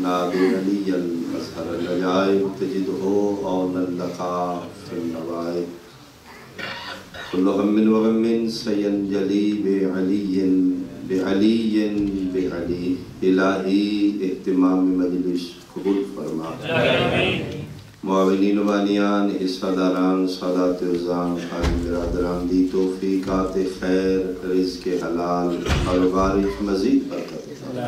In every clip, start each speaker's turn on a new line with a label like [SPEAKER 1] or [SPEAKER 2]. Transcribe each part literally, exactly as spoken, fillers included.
[SPEAKER 1] نادي عليا أزهر العجائب تجده أون اللقاء في النوائب كل هم وغم سينجلي بعلي بعلي بعلي إلهی اہتمام مجلس قبول فرما معاونین و بانیان حصہ داران سادات عزام خان برادران دی توفیقات خیر رزق حلال اور بارش مزید برکت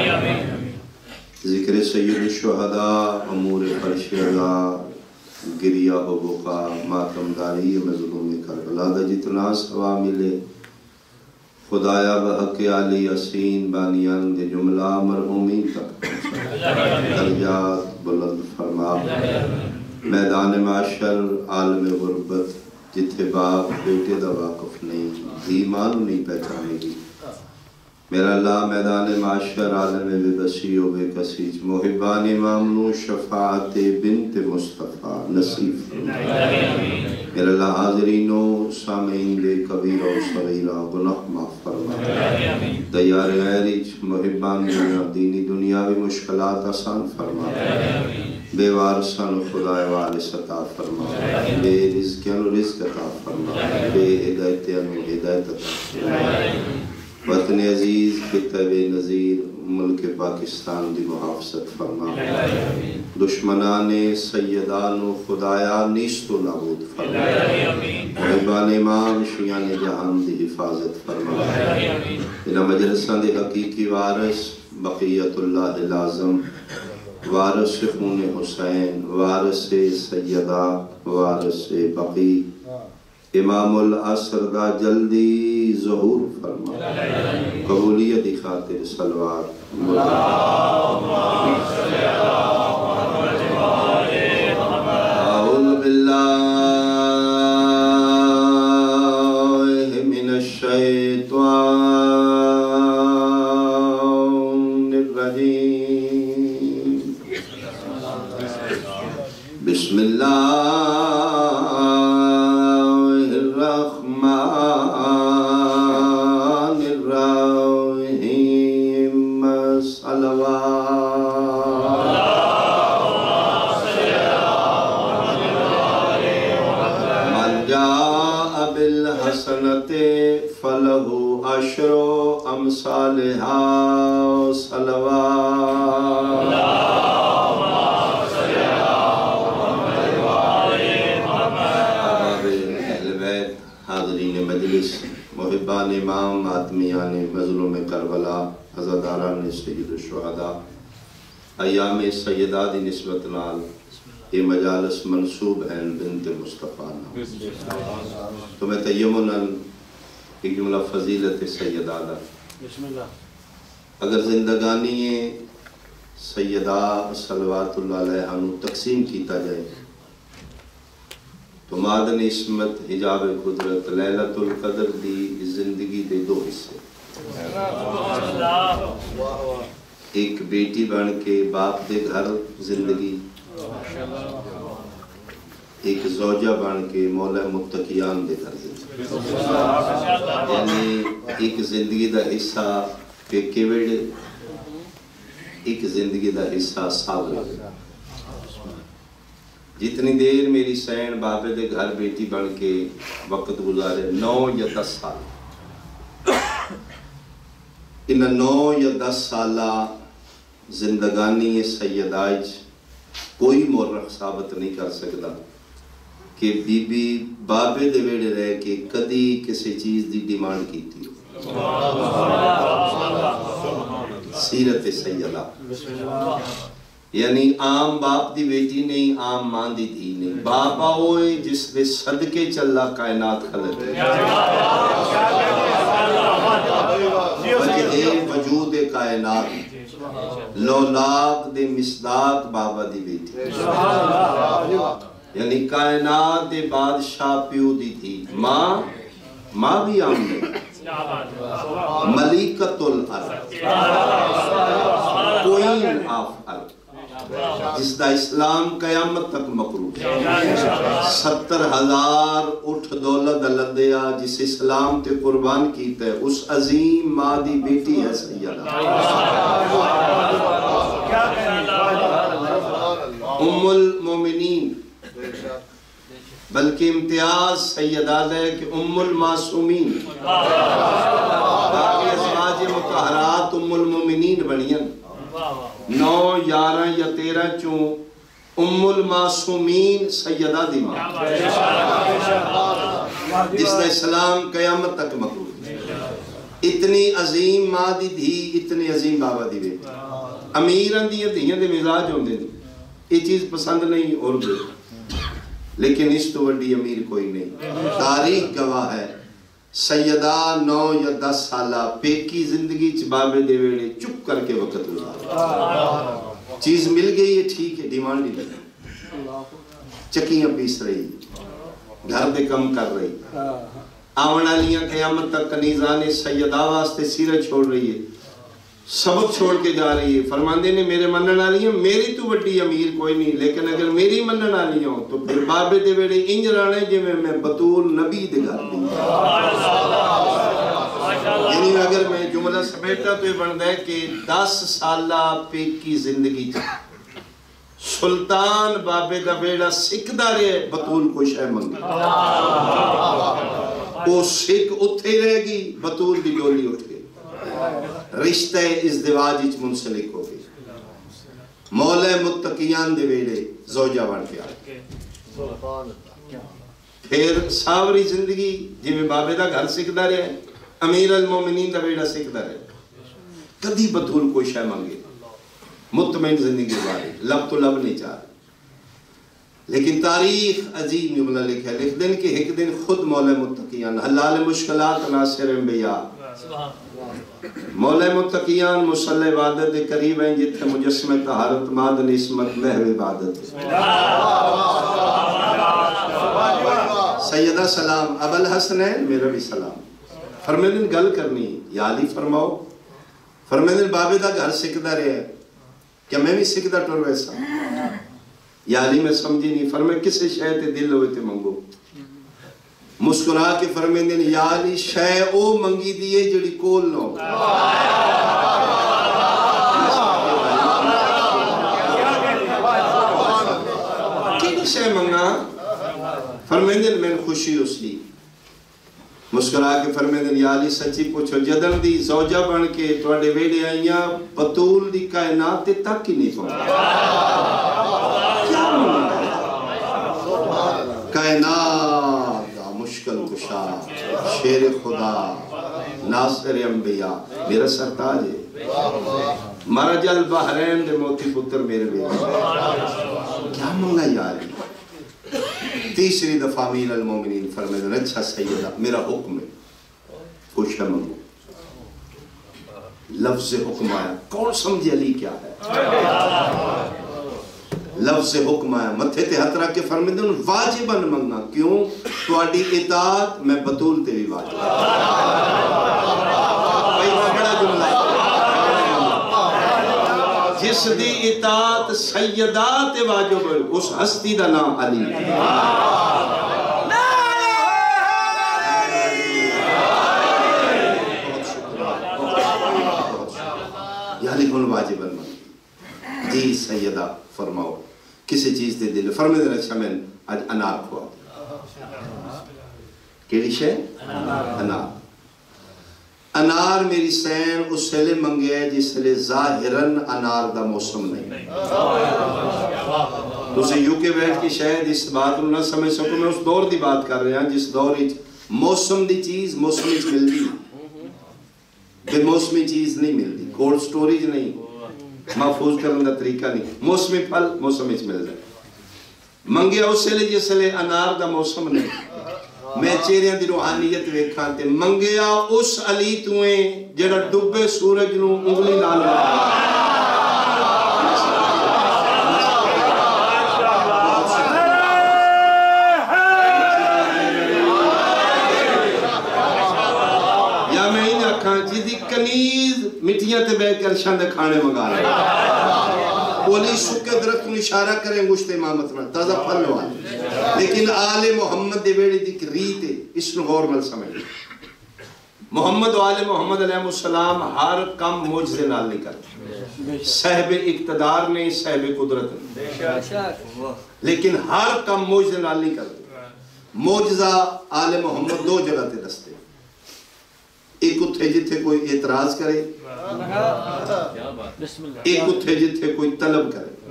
[SPEAKER 1] ذکر سید الشہداء امور فرش اللہ گریہ و بقا ماتم داری مظلوم کربلا دا جتنا سوا ملے خدایا بحق علی یاسین بانیان دے جملہ مرحومین تک درجات بلند فرما میدان معاشر عالم غربت جتھے باپ بیٹے دا واقف نہیں ایمان نہیں پہچانے گی میرا اللہ میدان معاشر عالم بے بسی و بے کسیج محبان امام نو شفاعت بنت مصطفیٰ نصیب فرما میرا اللہ حاضرین و سامعین دے کبیرہ و صغیرہ گناہ معاف فرما دیار غیرچ محبان دنیا دینی دنیاوی مشکلات آسان فرما بے وارثان خدا وارث عطا فرما بے رزقیان رزق عطا فرما بے ہدایتیان ہدایت عطا فرما وطن عزیز کتب نظیر ملک پاکستان دی محافظت فرما دشمنان سیدان و خدایا نیست و نابود فرما محبان امام شیعان جہان دی حفاظت فرما انہا مجلسان دی حقیقی وارث بقیت اللہ العظم وارث خون حسین وارث سیدہ وارث بقی امام العصر دا جلدی ظہور فرما قبولیت دی خاطر صلوات اعوذ باللہ من الشیطان الرجیم بسم اللہ فَلَهُ عَشْرُ أَمْثَالِهَا صَلَوَاتُ اہل بیت حاضرین مجلس محبان امام ماتمیان مظلوم کربلا عزاداران سید الشہداء ایام سیدہ دی نسبت نال یہ مجالس منصوب ہیں بنت مصطفیٰ تو میں تیمناً ایک جملہ فضیلت سیدہ دا اگر زندگانی سیدہ صلوات اللہ علیہ عنہ تقسیم کیتا جائے تو معدن عصمت حجاب قدرت لیلۃ القدر دی زندگی دے دو حصے ایک بیٹی بن کے باپ دے گھر زندگی ایک زوجہ بن کے مولا متقیان دے گھر زندگی یعنی ایک زندگی دا حصہ پیکے ویڈے ایک زندگی دا حصہ ساورے جتنی دیر میری سین بابے دے گھر بیٹی بن کے وقت گزارے نو یا دس سال ان نو یا دس سالہ زندگانی سیدائج کوئی مورخ ثابت نہیں کر سکتا کہ بی بی بابے دے ویڑے رہ کے کدی کسی چیز دی ڈیمانڈ کی تھی سیرت سیدہ یعنی عام باپ دی بیٹی نہیں عام ماں دی دھی نہیں بابا ہوئے جس دے صدقے چلا کائنات خلق وجہ وجود کائنات لولاک دے مصداق بابا دی بیٹی یعنی کائنات دے بادشاہ پیو دی تھی ماں ماں بھی آمنے ملیکت الارض کوئین آف ارض جس دا اسلام قیامت تک مقروض ستر ہزار اٹھ دولت لدیا جس اسلام تے قربان کیتا ہے اس عظیم ماں دی بیٹی ہے سیدہ ام المومنین، بلکہ امتیاز سیدہ ہے کہ ام المعصومین، باقی ازواج مطہرات ام المومنین بنین، نو یارہ یا تیرہ چون ام المعصومین سیدہ دی ماں، جس نے اسلام قیامت تک مقبول، اتنی عظیم ماں دی دھی، اتنی عظیم بابا دی بیٹی، امیران دی دھیاں دے مزاج ہوندے دی، یہ چیز پسند نہیں اور دے، لیکن اس تو وڈی امیر کوئی نہیں۔ تاریخ گواہ ہے سیدہ نو یا دس سالہ پیکی زندگی چ بابے دے ویڑے چپ کر کے وقت گزارا، چیز مل گئی ہے ٹھیک ہے، ڈیمانڈ ہی نہیں، چکیاں پیس رہی، گھر دے کم کر رہی، آونا لیاں قیامت تک کنیزانے سیدہ واسطے سیرہ چھوڑ رہی ہے، سبق چھوڑ کے جا رہی ہے، فرماندے نے میرے منن والیاں میری تو وڈی امیر کوئی نہیں، لیکن اگر میری منن والیاں ہوں تو پھر بابے دے ویڑے انج رانے جے میں میں بطول نبی دے گھر دی، یعنی اگر میں جملہ سمیٹا تو یہ بنتا ہے کہ دس سالہ پیکی زندگی سلطان بابے دا بیڑا سکھدا رہے بطول کو شے منگی، وہ سکھ اتھے رہے گی، بطول دی ڈولی اٹھ گئی، رشتہ ازدواج اچ منسلک ہو گئی، مولا متقیان دے ویڑے زوجہ بن کے آ، پھر ساوری زندگی جی میں بابے دا گھر سکھدا رہے، امیر المومنین دا بیڑا سکھدا رہے، کدی بطول کوئی شے منگے، مطمئن زندگی بارے لب تو لب نہیں چاہ، لیکن تاریخ عظیم جملہ لکھا ہے، لکھ دن کہ ایک دن خود مولا متقیان حلال مشکلات ناصر انبیاء، مولا متقیان مصلی عبادت دے قریب ہیں جتھے مجسمہ طہارت مادن اسمت محو عبادت، سیدہ سلام ابو الحسنین میرا بھی سلام، فرمیدن گل کرنی یا علی فرماؤ، فرمیدن بابے دا گھر سکھدا رہے کیا میں بھی سکھدا ٹور ویسا، یا علی میں سمجھی نہیں، فرمے کسے شے تے دل ہوئے تے منگو، مسکرا کے فرمیدن یا علی شے او منگی دیئے جڑی کول نو، کی شے منگا، فرمیدن میں خوشی اس لی، مسکرا کے فرمیدن یا علی سچی پوچھو جدن دی زوجہ بن کے توڑے ویڑے آئیاں بطول دی کائنات تک ہی نہیں پہنچا، کیا منگا کائنات دا مشکل کشا شیر خدا ناصر انبیاء میرا سرتاج ہے، مرج البحرین دے موتی پتر میرے بیٹے، کیا منگا یا علی، تیسری دفعہ امیر المومنین فرمیدن اچھا سیدہ میرا حکم ہے، کچھ ہے منگو، لفظ حکم آیا، کون سمجھے علی کیا ہے، لفظ حکم آیا، متھے تے ہتھ رکھ کے فرمیدن واجباً منگا، کیوں تواڈی اطاعت میں بطول تے بھی واجب، بھائی بڑا جملہ ہے، جس دی اطاعت سیدات واجب ہے اس ہستی دا نام علی، یعنی کن واجب المن، جی سیدہ فرماؤ کسی چیز دے دل، فرمیدن اچھا میں آج انار کھوا دیا، کیڑی شے؟ انار، انار میری سین اس سے لے منگے ہے جس لے ظاہراً انار دا موسم نہیں، تو سے یو کے بیٹھ کی شاید اس بات نہ سمجھ سکو، میں اس دور دی بات کر رہے ہیں جس دور موسم دی چیز موسم اچ مل دی، بے موسمی چیز نہیں مل دی، کولڈ سٹوریج نہیں، محفوظ کرنے دا طریقہ نہیں، موسمی پھل موسم اچ مل جائے، منگے اس سے لے جس لے انار دا موسم نہیں، میں چہریاں دی روحانیت ویکھاں تے منگیا اس علی تویں جڑا ڈبے سورج نو انگلی نال یا میں انہیں آکھاں جدی کنیز مٹیاں تے بے کر شاند کھانے منگا رہے، ولی سکے درخت میں اشارہ کریں گوشت امامت میں تازہ پھل والے، لیکن آل محمد دے بیڑی دی ریت ہے، اس نے غور مل سمجھ، محمد و آل محمد علیہ السلام ہر کم موجزے نال نہیں کرتے، صاحب اقتدار نے، صاحب قدرت نے، لیکن ہر کم موجزے نال نہیں کرتے۔ موجزہ آل محمد دو جگہ تے دستے، ایک اتھے جتھے کوئی اعتراض کرے، ایک اتھے جتھے کوئی طلب کرے۔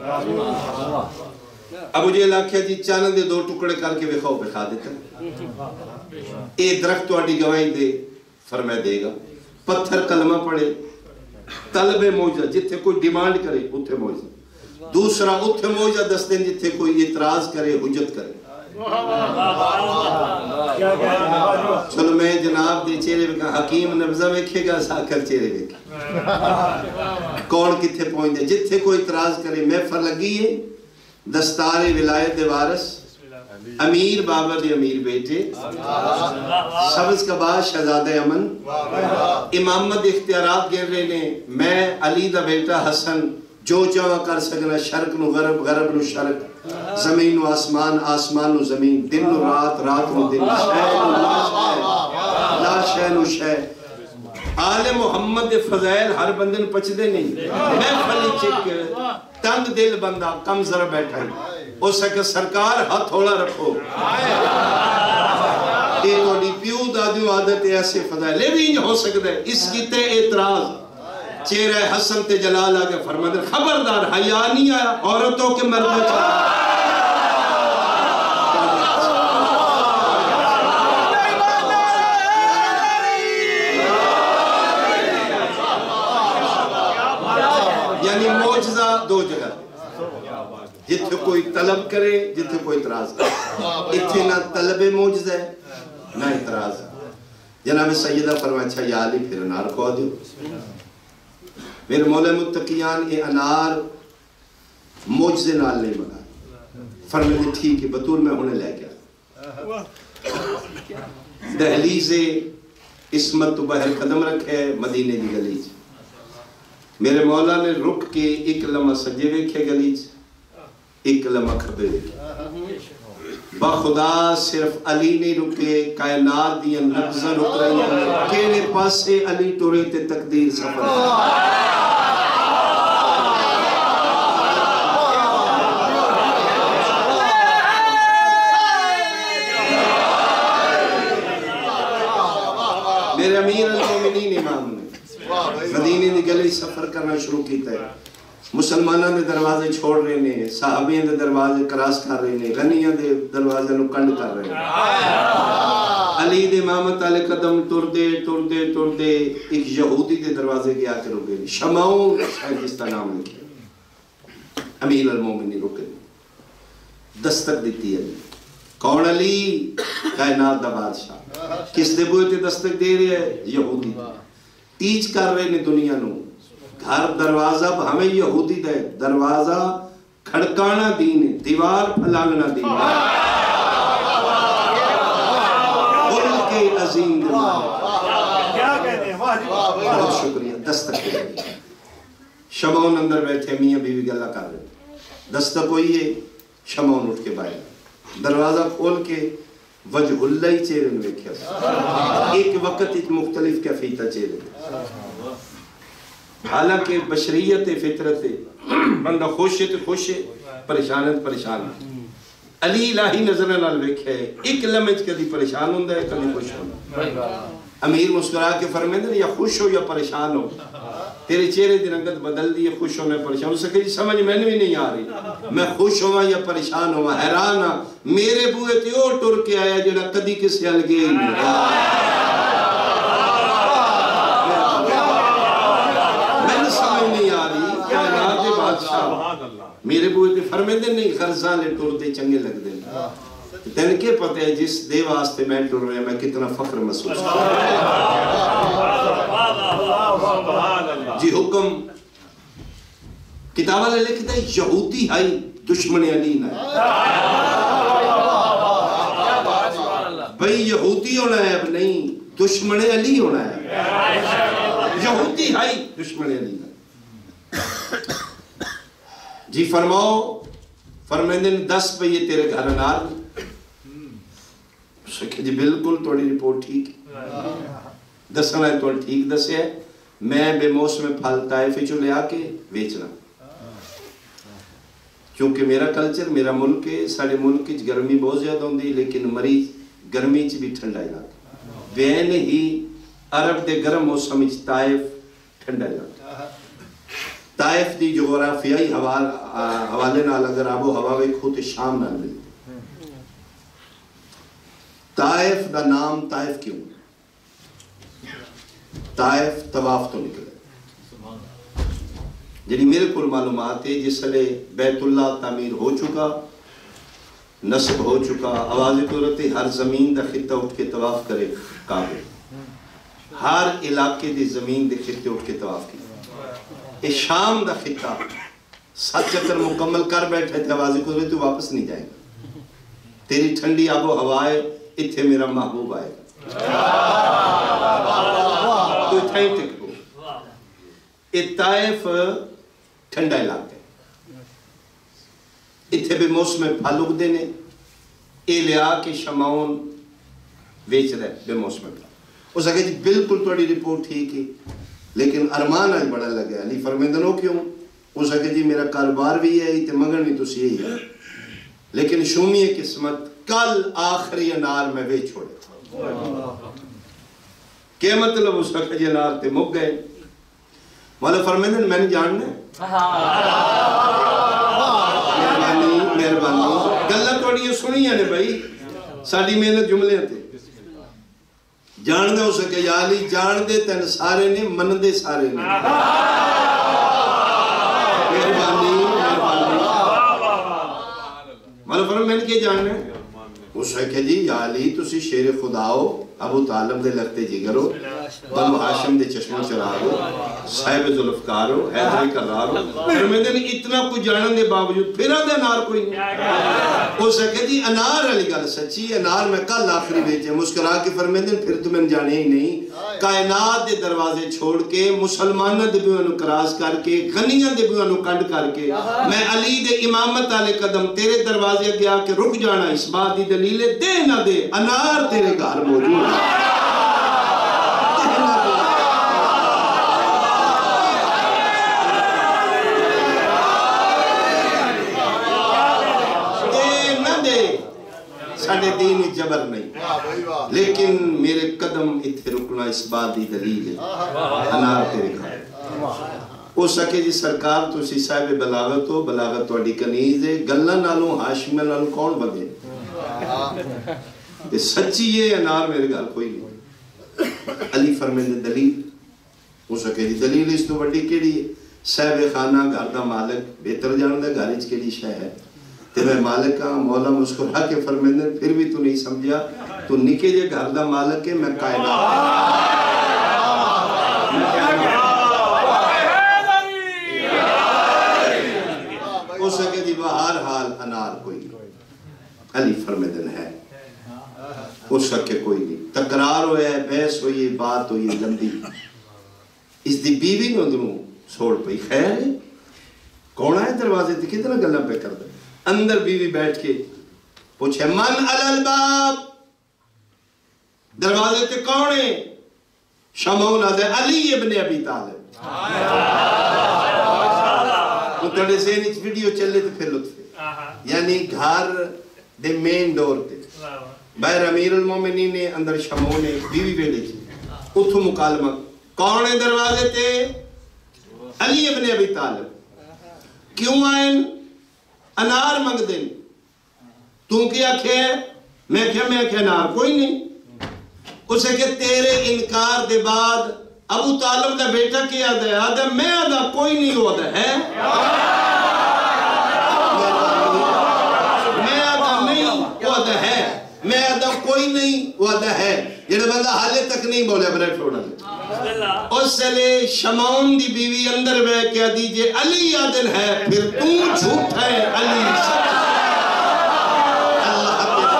[SPEAKER 1] ابو جہل آکھیا جی چاند دے دو ٹکڑے کر کے وکھاؤ، بکھا دیتا، اے درخت تہاڈی گواہی دے، فرمایا دے گا۔ پتھر کلمہ پڑھے، طلب موجزہ جتھے کوئی ڈیمانڈ کرے اتھے موجزہ، دوسرا اتھے موجزہ دس دیں جتھے کوئی اعتراض کرے، حجت کرے۔ چلو میں جناب دے چہرے میں کہا حکیم نبزہ ویکھے گا، ساکر چہرے ویکھے کون کتھے پہنچ دے، جتھے کوئی اعتراض کرے۔ محفل لگی ہے، دستار ولایت دے وارث امیر بابا دے امیر بیٹے، سبز کا باز شہزادہ امن، امامت اختیارات گر رہے نے، میں علی دا بیٹا حسن، جو چاہا کر سکنا، شرق نو غرب، غرب نو شرق، زمین نو آسمان، آسمان نو زمین، دن نو رات، رات نو دن، شہ نو لا شہ، لا شہ نو شہ۔ آل محمد دے فضائل ہر بندن پچھدے نہیں۔ میں پھلی چک تنگ دل بندہ کم ذرا بیٹھا ہے، او سکے سرکار ہاتھ ہولا رکھو۔ یہ تو دی پیو دادیوں عادت ایسے فضائل لے بھی نہیں ہو سکتے۔ اس کی تے اعتراض چہرہ حسن تے جلال آگے فرماتے خبردار، حیا نہیں آیا عورتوں کے مردوں چاہا۔ یعنی موجزہ دو جگہ، جتھے کوئی طلب کرے، جتھے کوئی اعتراض کرے۔ اتھے نہ طلب موجزہ ہے نہ اعتراض ہے۔ جناب سیدہ فرمایا اچھا یا علی پھر انار کو دیو۔ میرے مولا متقیان یہ انار موجزے نال نہیں بنا، فرمایا ٹھیک ہے بطور میں ہونے لے گیا۔ دہلیز عصمت تو بہر قدم رکھے مدینے دی گلیج، میرے مولا نے رک کے ایک لمحہ سجے ویکھے گلیج، ایک لمحہ کھبے ویکھے۔ بخدا صرف علی نہیں رکے، کائنات دیا نبضہ رک رہی ہیں، کیڑے پاسے علی ٹورے تے تقدیر سفر۔ میرے امیر المومنین امام نے مدینے دی گلی سفر کرنا شروع کیتا ہے، مسلمانہ دے دروازے چھوڑ رہے نے، صحابیاں دے دروازے کراس کر رہے نے، غنیاں دے دروازے نو کنڈ کر رہے ہیں۔ علی دے امامت علی قدم ٹر دے ٹر دے ٹر دے ایک یہودی دے دروازے کے آکے رکے، شمعون شاید جس کا نام لکھے، امیر المومنین رکے، دستک دیتی علی۔ کون علی؟ کائنات دا بادشاہ۔ کس دے بوئے تے دستک دے رہے ہیں؟ یہودی ٹیچ کر رہے نے دنیا نو، گھر دروازہ ہمیں یہودی دے، دروازہ کھڑکانا دین ہے، دیوار پھلانگنا دین ہے، قل کے عظیم دل ہے۔ بہت شکریہ، دستک دے رہے۔ شمعون اندر بیٹھے میاں بیوی گلہ کر رہے، دستک ہوئی ہے، شمعون اٹھ کے باہر دروازہ کھول کے وجہ اللہ ہی چہرے میں کیا، ایک وقت ایک مختلف کیفیتہ چہرے۔ حالانکہ بشریت فطرت بندہ خوش ہے تو خوش ہے، پریشان ہے تو پریشان ہے۔ علی الہی نظر نال ویکھے ایک لمحے کدی پریشان ہوندا ہے کدی خوش ہوندا ہے۔ امیر مسکرا کے فرماتے ہیں یا خوش ہو یا پریشان ہو، تیرے چہرے دی رنگت بدل دی ہے، خوش ہونا پریشان ہو سکے جی سمجھ میں بھی نہیں آ رہی، میں خوش ہوا یا پریشان ہوا، حیران ہاں میرے بوئے تے او ٹر کے آیا جڑا کدی کسی ہل گئے نہیں۔ میں نے سمجھ نہیں آ رہی کائنات دے بادشاہ میرے بوئے تے فرمیندے نہیں خرزاں لے ٹر دے چنگے لگ دے، تین کے پتہ ہے جس دے واسطے میں ٹر رہے میں کتنا فخر محسوس جی۔ حکم کتابہ لے لکھتا ہے یہودی ہائی دشمن علی نہ بھئی یہودی ہونا ہے اب نہیں، دشمن علی ہونا ہے، یہودی ہائی دشمن علی نہ جی۔ فرماؤ فرمیندے نے دس پہ یہ تیرے گھر انار سکھے جی بالکل توڑی رپورٹ ٹھیک دسنا ہے تو ٹھیک دسے ہے، میں بے موسم پھل طائف چو لے آ کے بیچنا، کیونکہ میرا کلچر میرا ملک ہے، سارے ملک کی گرمی بہت زیادہ ہوندی لیکن مریض گرمی چ بھی ٹھنڈا علاقہ، بین ہی عرب دے گرم موسم چ طائف ٹھنڈا علاقہ۔ طائف دی جغرافیائی حوالے نال اگر آب و ہوا ویکھو تے شام نال ملتی۔ طائف دا نام طائف کیوں؟ طائف طواف تو نکلے، جنہی میرے کل معلومات ہے جس لئے بیت اللہ تعمیر ہو چکا، نصب ہو چکا، آواز قدرتی ہر زمین دا خطہ اٹھ کے طواف کرے کعبے، ہر علاقے دی زمین دے خطے اٹھ کے طواف کی۔ اے شام دا خطہ سات چکر مکمل کر بیٹھے تھے، آواز قدرتی واپس نہیں جائے گا، تیری ٹھنڈی آب و ہوائے اتھے میرا محبوب آئے گا، تو اتھا ہی ٹکو۔ اے طائف ٹھنڈا علاقہ ہے، اتھے بھی موسم پھل اگ دینے، اے لیا کے شمعون ویچ رہے بے موسم پھل۔ اس آگے جی بالکل توڑی رپورٹ ٹھیک ہی، لیکن ارمان آج بڑا لگا، علی فرمیندنوں کیوں؟ اس آگے جی میرا کاروبار بھی ہے، تے مگر نہیں تو سی ہے، لیکن شومی قسمت کل آخری انار میں ویچ چھوڑے۔ کیا مطلب اس آگے جی انار تے مک گئے؟ مولا فرمیندن میں نے جاننا ہے، مہربانی مہربانی گلہ توڑی یہ سنی ہے نے بھائی، ساڑھی محنت جملے تھے، جان دے اسے کہ یا علی جان دے تین سارے نے من دے سارے نے، مہربانی مہربانی مولا فرمیندن میں نے کیا جاننا ہے؟ اسے کہ جی یا علی تسی شیر خدا ہو، ابو طالب دے لگتے جگرو، بنو ہاشم دے چشمہ چرارو، صاحب ذوالفقارو، حیدری کرارو، فرمیندن اتنا کچھ جانن دے باوجود پھر آدھے انار کوئی نہیں۔ وہ سکے جی انار علی گل سچی، انار میں کل آخری بیچے، مسکرا کے فرمیندن پھر تمہیں جانے ہی نہیں، کائنات دے دروازے چھوڑ کے، مسلمانہ دے بیوانو کراس کر کے، غنیہ دے بیوانو کنڈ کر کے، میں علی دے امامت آلے قدم تیرے دروازے گیا کہ رک جانا، اس بات دی دلیلے دے نہ دے، انار تیرے گھر موجود ہے۔ ساڑھے دین جبر نہیں، لیکن میرے قدم اتھے رکنا اس بات دی دلیل ہے، انار تیرے گھر۔ او سکے جی سرکار تو اسی صاحب بلاغت ہو، بلاغت تو اڈی کنیز ہے، گلہ نالوں ہاشمی نالوں کون بگے؟ کہ سچی یہ انار میرے گھر کوئی نہیں۔ علی فرمیندے دلیل، او سکے جی دلیل اس تو بڑی کیڑی ہے، صاحب خانہ گھر دا مالک بہتر جاندہ گھرچ کیڑی شہ ہے، تے میں مالک ہاں، مولا مسکرا کے فرمیندن پھر بھی تو نہیں سمجھا، تو نکے جے گھر دا مالک ہے، میں کائنات ہو سکے جی بہر حال انار کوئی نہیں۔ علی فرمیندن ہے، ہو سکے کوئی نہیں، تقرار ہوئے ہے، بحث ہوئی ہے، بات ہوئی ہے لمبی، اس دی بیوی نے اندروں سوڑ پئی، خیر ہے کون آئے دروازے تھی کتنا گلہ پہ کر دے، اندر بیوی بیٹھ کے پوچھے من علی الباب، دروازے تے کون ہے؟ شمعون آدھے علی ابن ابی طالب۔ تو تڑے سے نیچ ویڈیو چلے تے پھر لطفے، یعنی گھر دے مین ڈور تے باہر امیر المومنین نے، اندر شمعون نے، بیوی بیٹھے تھی، اتھو مکالمہ کون ہے دروازے تے؟ علی ابن ابی طالب۔ کیوں آئین؟ انار منگ دیں، تو کیا کھے؟ میں کیا میں کیا انار کوئی نہیں۔ اسے کہ تیرے انکار دے بعد ابو طالب دا بیٹا کیا دے، آدھا میں آدھا کوئی نہیں ہوا دے ہے، میں آدھا نہیں ہوا دے ہے، میں آدھا کوئی نہیں ہوا دے ہے، یہ بندہ حالے تک نہیں بولے بریڈ فروڑا لے۔ اس سے لے شمعون دی بیوی اندر بے کیا دیجئے علی عادل ہے، پھر تو جھوٹ ہے علی سچ ہے۔ اللہ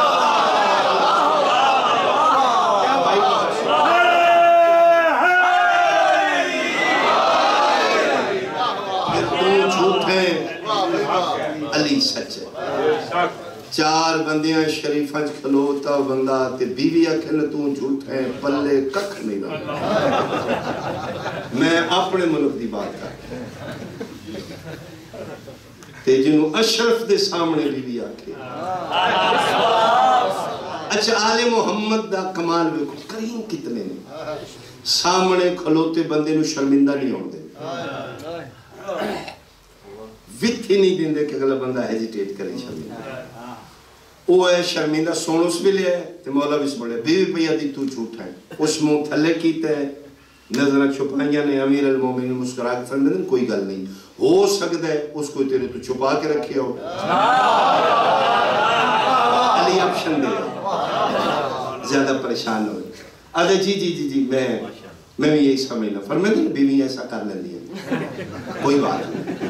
[SPEAKER 1] کیا بھائی پھر تو جھوٹ ہے علی سچ ہے۔ چار بندیاں شریفاں کھلوتا بندہ تے بیوی آکھن تو جھوٹ ہے پلے ککھ نہیں رہا میں اپنے ملک دی بات کر تے جنہوں اشرف دے سامنے بیوی آکھے اچھا آل محمد دا کمال بھی کریم کتنے نے سامنے کھلوتے بندے نو شرمندہ نہیں ہوں دے ویت ہی نہیں دیں دے کہ اگلا بندہ ہیجیٹیٹ کریں شرمندہ وہ ہے شرمندہ سونس بھی لیا ہے تے مولا بھی سمڑے بیوی پیا دی تو جھوٹ ہے اس منہ تھلے کیتے ہیں نظرہ چھپائیاں نے امیر المومنین مسکرا کے فرمائے کوئی گل نہیں ہو سکتا ہے اس کو تیرے تو چھپا کے رکھے ہو علی آپشن دے زیادہ پریشان ہوئے آدھے جی جی جی جی میں میں بھی یہی سمجھنا فرمائے دیں بیوی ایسا کر لیں دیا کوئی بات نہیں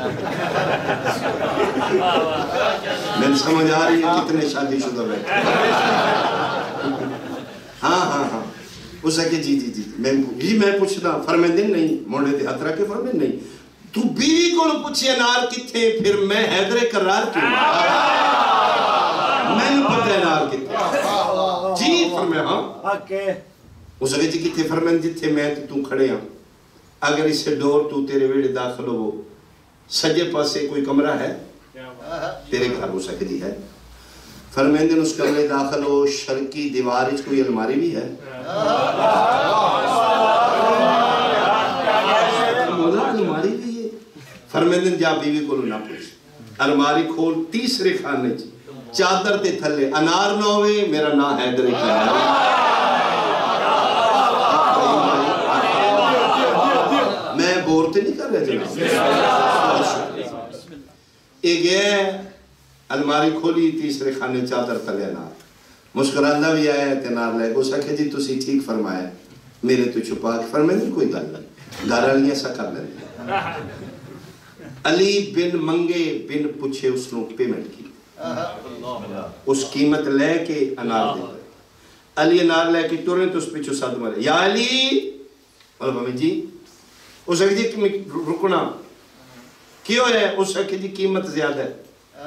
[SPEAKER 1] میں سمجھ آ رہی ہے کتنے شادی شدہ بیٹھے ہاں ہاں ہاں اس ہے کہ جی جی جی جی میں پوچھنا فرمائے دیں نہیں موڑے دے ہاتھ رکھے فرمائے نہیں تو بیوی کو پوچھے انار کتھے پھر میں حیدر کرار کیوں میں نے پتہ انار کتھے جی فرمائے ہاں اس ہے جی کتھے فرمائے جتھے میں تو کھڑے ہاں اگر اسے ڈور تو تیرے ویڑے داخل ہو سجے پاسے کوئی کمرہ ہے تیرے گھر ہو سکے جی ہے فرمائے دن اس کمرے داخل ہو شرکی دیوارج کوئی الماری بھی ہے مولا الماری بھی ہے فرمائے دن جا بیوی کو نہ پوچھ الماری کھول تیسرے خانے چادر تے تھلے انار نہ ہوئے میرا نا حیدر کرار میں بورتے نہیں کر رہے جناب ایک ہے الماری کھولی تیسرے خانے چادر تلے نار مسکراندہ بھی آیا ہے تنار لے گو سکے جی تسی ٹھیک فرمایا میرے تو چھپا کے فرمائے نہیں کوئی گل نہیں گارا لیا ایسا کر لیں علی بن منگے بن پوچھے اس نے پیمنٹ کی اس قیمت لے کے انار دے علی انار لے کے ٹورن تو اس پیچھو ساتھ مرے یا علی اور بھائی جی اس نے کہا جی رکنا کیوں ہے اس نے کہا جی قیمت زیادہ ہے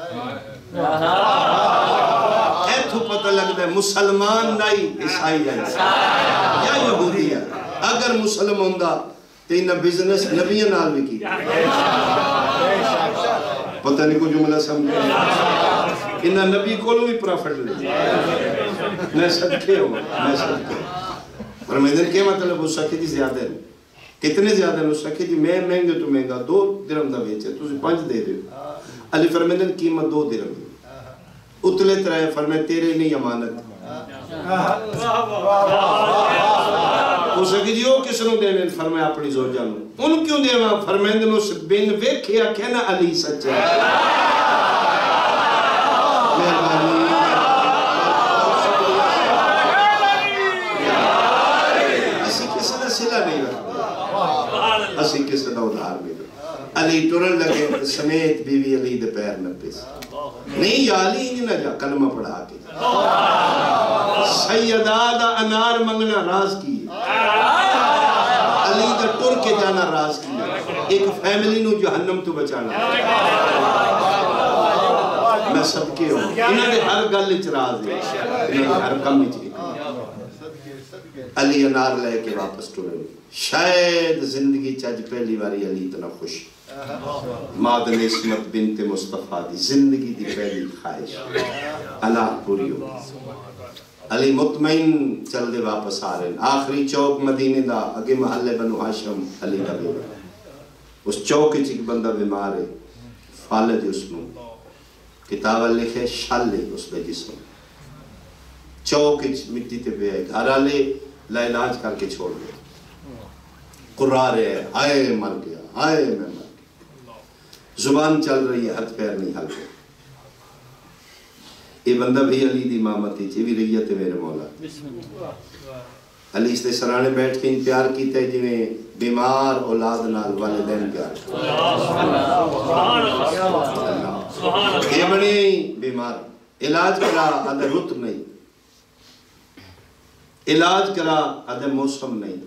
[SPEAKER 1] ایتھو پتہ لگتا ہے مسلمان نہیں عیسائی جائے یا یہودی ہے اگر مسلم ہوندہ تو انہا بزنس نبیان نال بھی کی پتہ نہیں کو جملہ سمجھے انہا نبی کولو بھی پرافٹ لے میں صدقے ہوں میں صدقے ہوں اور میں دن کیا مطلب اس سکے جی زیادہ ہے کتنے زیادہ ہے اس سکے جی میں مہنگے تو مہنگا دو درم دا بیچے تو اسے پانچ دے رہے ہو علی فرمائے دن قیمت دو درم اتلے ترائے فرمائے تیرے نہیں امانت اس سکے جی وہ کس نو دینے فرمائے اپنی زور جانو ان کیوں دے وہاں فرمائے دن اس بین ویکھیا کہنا علی سچا مہربانی اسی کسی نے سلا نہیں رکھتا اسی کسی نے ادھار بھی رکھتا علی ٹورن لگے سمیت بیوی علی دے پیر نپس نہیں یا علی نہیں نہ جا کلمہ پڑھا کے سیدہ دا انار منگنا راز کی علی دا ٹر کے جانا راز کی ایک فیملی نو جہنم تو بچانا میں صدقے ہوں انہوں نے ہر گل اچراز دے انہوں نے ہر کم اچراز علی انار لے کے واپس ٹورے شاید زندگی چاج پہلی باری علی اتنا خوش مادن اسمت بنت مصطفیٰ دی زندگی دی پہلی خواہش اللہ پوری ہو علی مطمئن چل دے واپس آ رہے آخری چوک مدینے دا اگے محلے بنو ہاشم علی دا بیوہ اس چوک چک بندہ بیمار ہے فالد اس نو کتاب لکھے شالے اس بے جسم چوک مٹی تے پہ آئے گھر آلے لاعلاج کر کے چھوڑ گئے قرار ہے آئے مر گیا آئے میں مر گیا زبان چل رہی ہے ہاتھ پیر نہیں ہل گئے یہ بندہ بھی علی دی امامتی چی بھی رہیت میرے مولا علی اس نے سرانے بیٹھ کے پیار کیتا ہے جنہیں بیمار اولاد نال والدین پیار یہ بنی بیمار علاج کرا آدھے رت نہیں علاج کرا آدھے موسم نہیں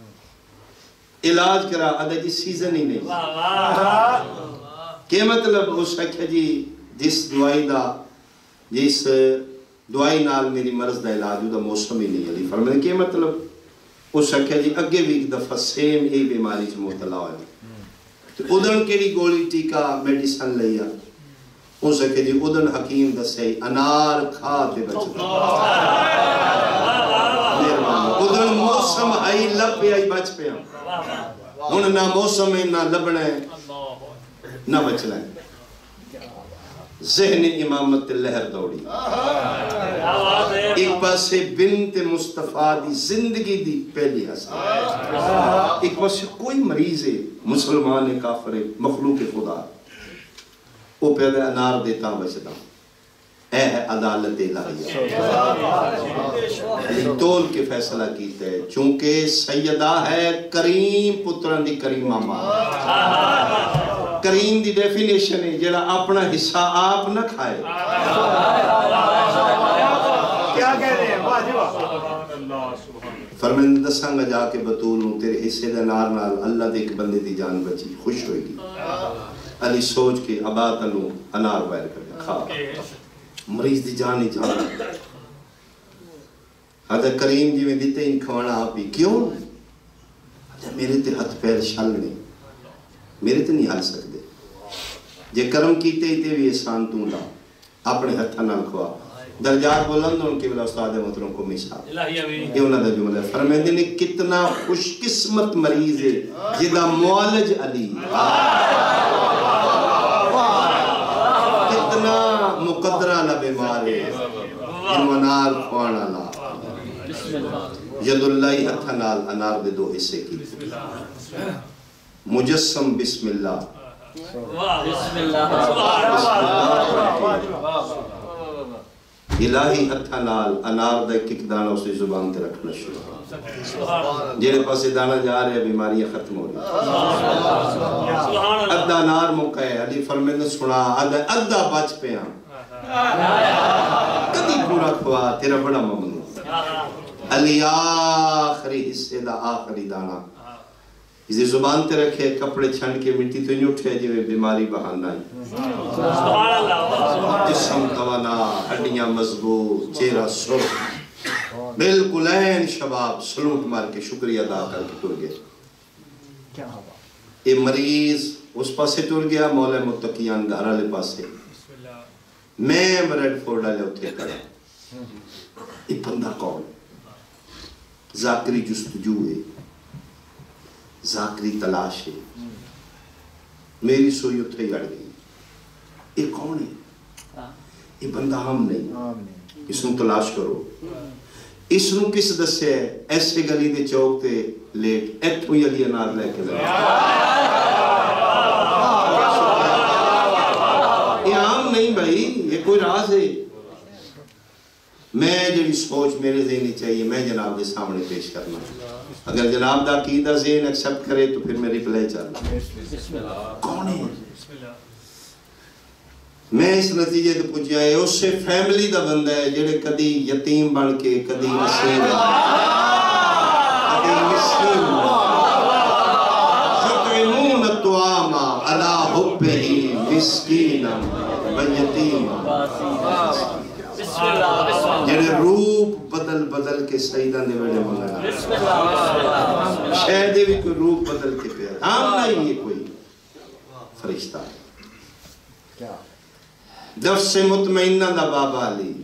[SPEAKER 1] علاج کرا آدھے جی سیزن ہی نہیں کہ مطلب اس ہے کہ جی جس دوائی دا جس دعائی نال میری مرض دا علاج دا موسم ہی نہیں علی فرمائے کہ مطلب اس آکھیا جی اگے بھی ایک دفعہ سیم یہی بیماری سے مبتلا ہوئے ادن کیڑی گولی ٹیکا میڈیسن لیا اس آکھیا جی ادن حکیم دسے انار کھا تے بچتا ادن موسم آئی لب پہ آئی بچ پہ ہوں نہ موسم ہے نہ لبنا ہے نہ بچنا ہے ذہن امامت لہر دوڑی ایک پاسے بنت مصطفیٰ دی زندگی دی پہلی حسن ایک پاسے کوئی مریض ہے مسلمان کافر مخلوق خدا وہ پیدا انار دیتا بچتا اے ہے عدالت الہیہ تول کے فیصلہ کیتے ہیں چونکہ سیدہ ہے کریم پتران دی کریمہ ماں کریم دی ڈیفینیشن ہے جڑا اپنا حصہ آپ نہ کھائے
[SPEAKER 2] کیا کہہ رہے ہیں
[SPEAKER 1] فرمائن دساں گا جا کے بطول ہوں تیرے حصے دے نار نال اللہ دے ایک بندے دی جان بچی خوش ہوئے گی علی سوچ کے ابات انو انار بائر کر کھا مریض دی جان ہی جان حضرت کریم جی میں دیتے ہی کھوانا آپ ہی کیوں حضرت میرے تے ہاتھ پیر شل نہیں میرے تے نہیں حال سکتے جے کرم کیتے ہی تے بھی احسان تو لا اپنے ہتھا نال کھوا درجات بلند ان کے بلا استاد محترم کو مثال یہ انہاں دا جملہ ہے فرمائندے نے کتنا خوش قسمت مریض ہے جدا معالج علی کتنا مقدرہ نہ بیمار ہے انوانار خوانا لا ید اللہ ہتھا نال انار دے دو حصے کی مجسم بسم اللہ
[SPEAKER 3] بسم اللہ
[SPEAKER 1] الہی ہتھا نال انار دا ایک دانہ اسے زبان تے رکھنا شروع جیڑے پاسے دانہ جا رہے ہیں بیماریاں ختم ہو رہی ادھا انار موقع ہے علی فرمیدن سنا ادھا بچ پہ ہاں کدی پورا کھوا تیرا بڑا ممنون علی آخری حصے دا آخری دانہ اسے زبان تے رکھے کپڑے چھنڈ کے مٹی تو نہیں اٹھے جو بیماری بہانا ہے جسم توانا ہڈیاں مضبوط چہرہ سرخ بالکل این شباب سلوٹ مار کے شکریہ ادا کر کے ٹر گئے یہ مریض اس پاسے ٹر گیا مولا متقیان گھر والے پاسے میں ریڈ فورڈ والے اتھے کرا یہ بندہ کون ذاکری جستجو ہے ذاکری تلاش ہے میری سوئی اتھے ہی اڑ گئی یہ کون ہے یہ بندہ ہم نہیں اس نو تلاش کرو اس نو کس دسے ایسے گلی دے چوک تے لیٹ ایتھوں ہی علی انار لے کے لے یہ عام نہیں بھائی یہ کوئی راز ہے میں جڑی سوچ میرے ذہنی چاہیے میں جناب کے سامنے پیش کرنا اگر جناب دا عقیدہ ذہن ایکسپٹ کرے تو پھر میں ریپلائی چاہتا کون ہے میں اس نتیجے تو پوچھا ہے اس سے فیملی دا بندہ ہے جڑے کدی یتیم بن کے کدی مسکین کدی مسکین یطعمون الطعام علی حبہ مسکینا و یتیما جڑے روپ بدل بدل کے سیدہ نے بڑے منگنا شہدے بھی کوئی روپ بدل کے پیر ہم نہیں یہ کوئی فرشتہ نفس مطمئنہ دا بابا علی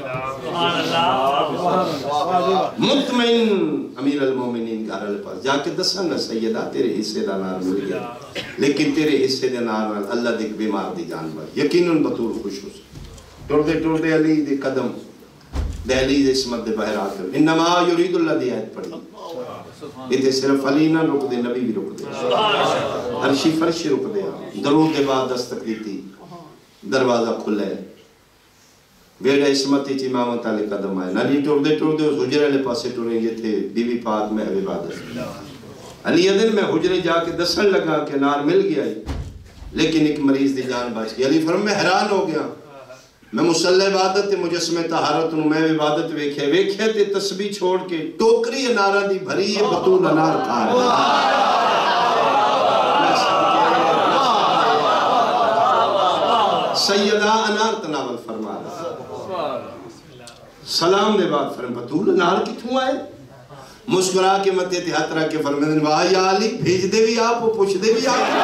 [SPEAKER 1] مطمئن امیر المومنین گھر والے پاس جا کے دساں گا سیدہ تیرے حصے دا نار مل گیا لیکن تیرے حصے دے نار اللہ دیکھ بیمار دی جان بار یقیناً بطور خوش ہو سکتا ٹوڑ دے ٹوڑ دے علی دے قدم دہلیز اسمت دے بہر آکر انما یرید اللہ دی آیت پڑھی یہ صرف علی نہ رک دے نبی بھی رک دے عرشی فرشی رک دے درود دے بعد دستک دیتی دروازہ کھلے بیڑا اسمتی چی امامت علی قدم آئے علی ٹوڑ دے ٹوڑ دے اس حجرے لے پاسے ٹوڑے یہ تھے بی بی پاک میں ابھی عبادت علی ادن میں حجرے جا کے دسن لگا کہ نار مل گیا لیکن ایک مریض دی جان بچ گئی علی فرم میں حیران ہو گیا میں مسلح عبادت تے مجسمہ طہارت ہوں میں عبادت ویکھے ویکھے تے تسبیح چھوڑ کے ٹوکری انارہ دی بھری یہ بطول انار کھا رہا سیدہ انار تناول فرما رہا سلام دے بعد فرم بطول انار کتھوں آئے مسکرا کے متے تے ہاتھ رکھ کے فرمائے واہ یا علی بھیج دے بھی آپ پوچھ دے بھی آپ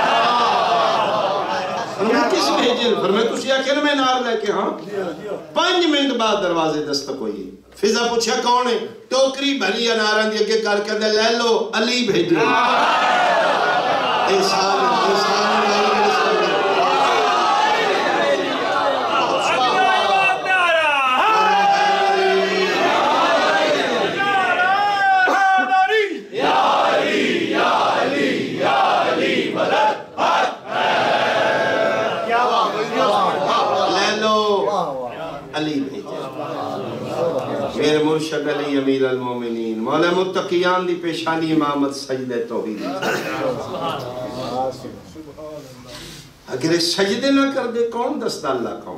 [SPEAKER 1] فرمائے کس بھیجے فرمائے تسی آکھے نا میں نار لے کے ہاں پانچ منٹ بعد دروازے دستک ہوئی فضا پوچھا کون ہے ٹوکری بھری اناران دی اگے کر کے دے لے لو علی بھیجے احسان احسان علی بھیجے میرے مرشد علی امیر المومنین مولا متقیان دی پیشانی امامت سجدہ توحید اگر سجدے نہ کر دے کون دست اللہ کون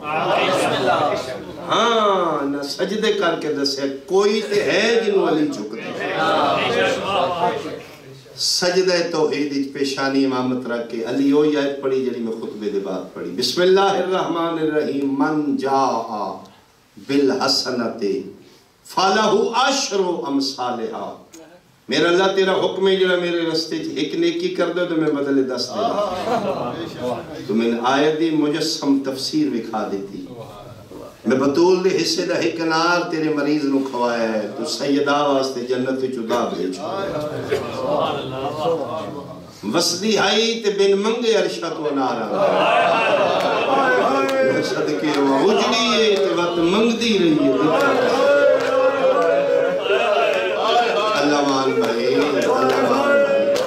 [SPEAKER 1] ہاں نہ سجدے کر کے دسے کوئی تے ہے جنہوں علی جھک دے سجدہ توحید پیشانی امامت رکھ کے علی ہو یا پڑھی جلی میں خطبے دے بات پڑھی بسم اللہ الرحمن الرحیم من جاء بالحسنت فَلَهُ عَشْرُ أَمْثَالِهَا میرا اللہ تیرا حکم ہے جڑا میرے رستے ایک نیکی کر دو تو میں بدلے دس دے تو میں نے آیت دی مجسم تفسیر بکھا دیتی میں بطول دے حصے دا ایک نار تیرے مریض نو کھوایا ہے تو سیدہ واسطے جنت چدا بھیج وسدی ہائی تے بن منگے عرشہ تو نارا صدقے ہوا اجڑی ہے تے وقت منگ دی رہی ہے اللہ مان بھائی اللہ مان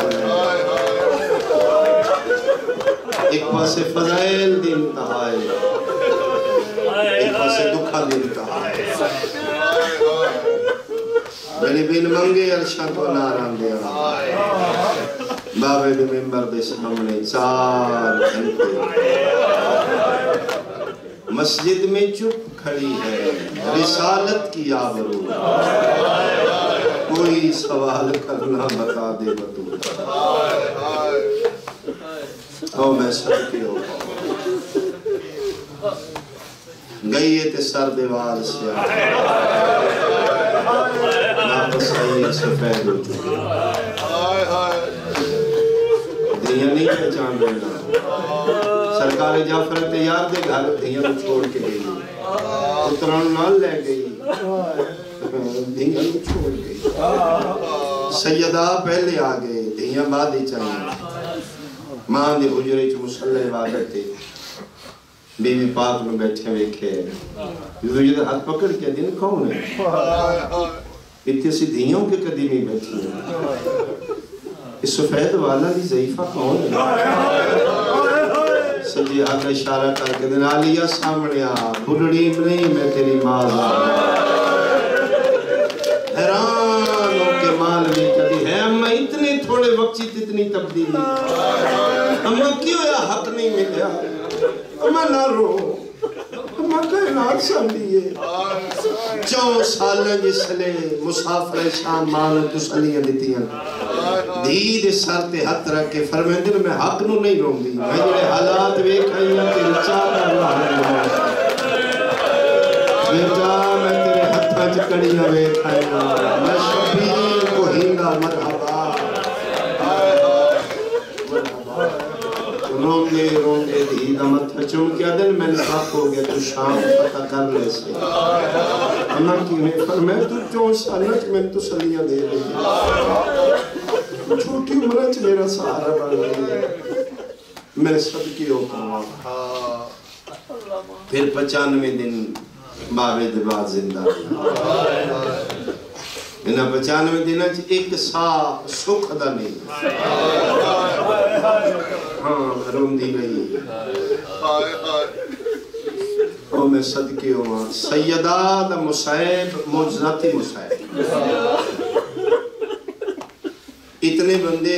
[SPEAKER 1] بھائی ایک پاسے فضائل دی انتہائی ایک پاسے دکھا دی انتہائی بنی بین منگے عرشہ تو ناران دے بابے دے ممبر دے سامنے چار گھنٹے مسجد میں چپ کھڑی ہے رسالت کی آبرو کوئی سوال کرنا بتا دے بطول او میں صدقے ہو گئی ہے تے سر دیوال سے واپس آئی سفید ہو چکے دھیاں نہیں پہچان دینا سرکار جعفر تیار دے گھر دھیاں کو چھوڑ کے گئی اتران نال لے گئی دھیاں کو چھوڑ گئی سیدہ پہلے آگئے دھیاں بعد ہی چاہیے ماں دے حجرے چو مسلح عبادت تھے بی بی پاک میں بیٹھے ویکھے جو یہ ہاتھ پکڑ کے دن کون ہے اتنے سی دھیوں کے قدیمی بیٹھی ہیں اس سفید والا دی ضعیفہ کون ہے سجی ہاتھ اشارہ کر کے دن آلیہ سامنے آ بھڑڑی نہیں میں تیری ماز آ حیران ہو کے مال بھی کہتی ہے اما اتنے تھوڑے وقت اتنی تبدیلی اما کیوں یا حق نہیں ملیا اما نہ رو اما کائنات سامنے چون سالہ جس لے مسافر شام مان تسلیاں دیتی ہیں دھی دے سر تے ہاتھ رکھ کے فرمائیں دن میں حق نو نہیں رون دی میں جڑے حالات ویکھائی ہیں تیرے چاہتا اللہ ہے بیٹا میں تیرے ہتھاں چ کڑیاں ویکھائی ہیں میں شبیر کو ہینگا مرحبا روندے روندے دھی دا متھا چون کیا دن میں نفاق ہو گیا تو شام پتہ کر لے سے اللہ کی نے فرمائے تو چون سالہ چ میں تسلیاں دے دے چھوٹی عمرچ میرا سہارا بن گئی میں صدقے ہوتا ہوں پھر پچانوے دن بابے دے بعد زندہ انہا پچانوے دن ایک سا سکھ دا نہیں ہاں روندی نہیں او میں صدقے ہوں سیدہ دا مصائب موجزاتی مصائب اتنے بندے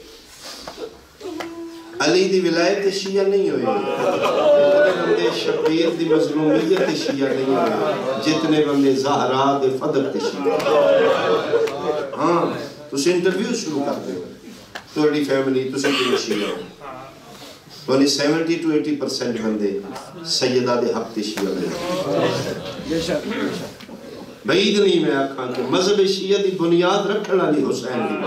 [SPEAKER 1] علی دی ولایت شیعہ نہیں ہوئے اتنے بندے شبیر دی مظلومیت شیعہ نہیں ہوئے جتنے بندے زہرا دے فدق تے شیعہ ہاں تو سے انٹرویو شروع کر دے توڑی فیملی تو سے بھی شیعہ یعنی سیونٹی ٹو ایٹی پرسینٹ بندے سیدہ دے حق تے شیعہ دے بعید نہیں میں آکھاں کہ مذہب شیعہ دی بنیاد رکھنا نہیں حسین دی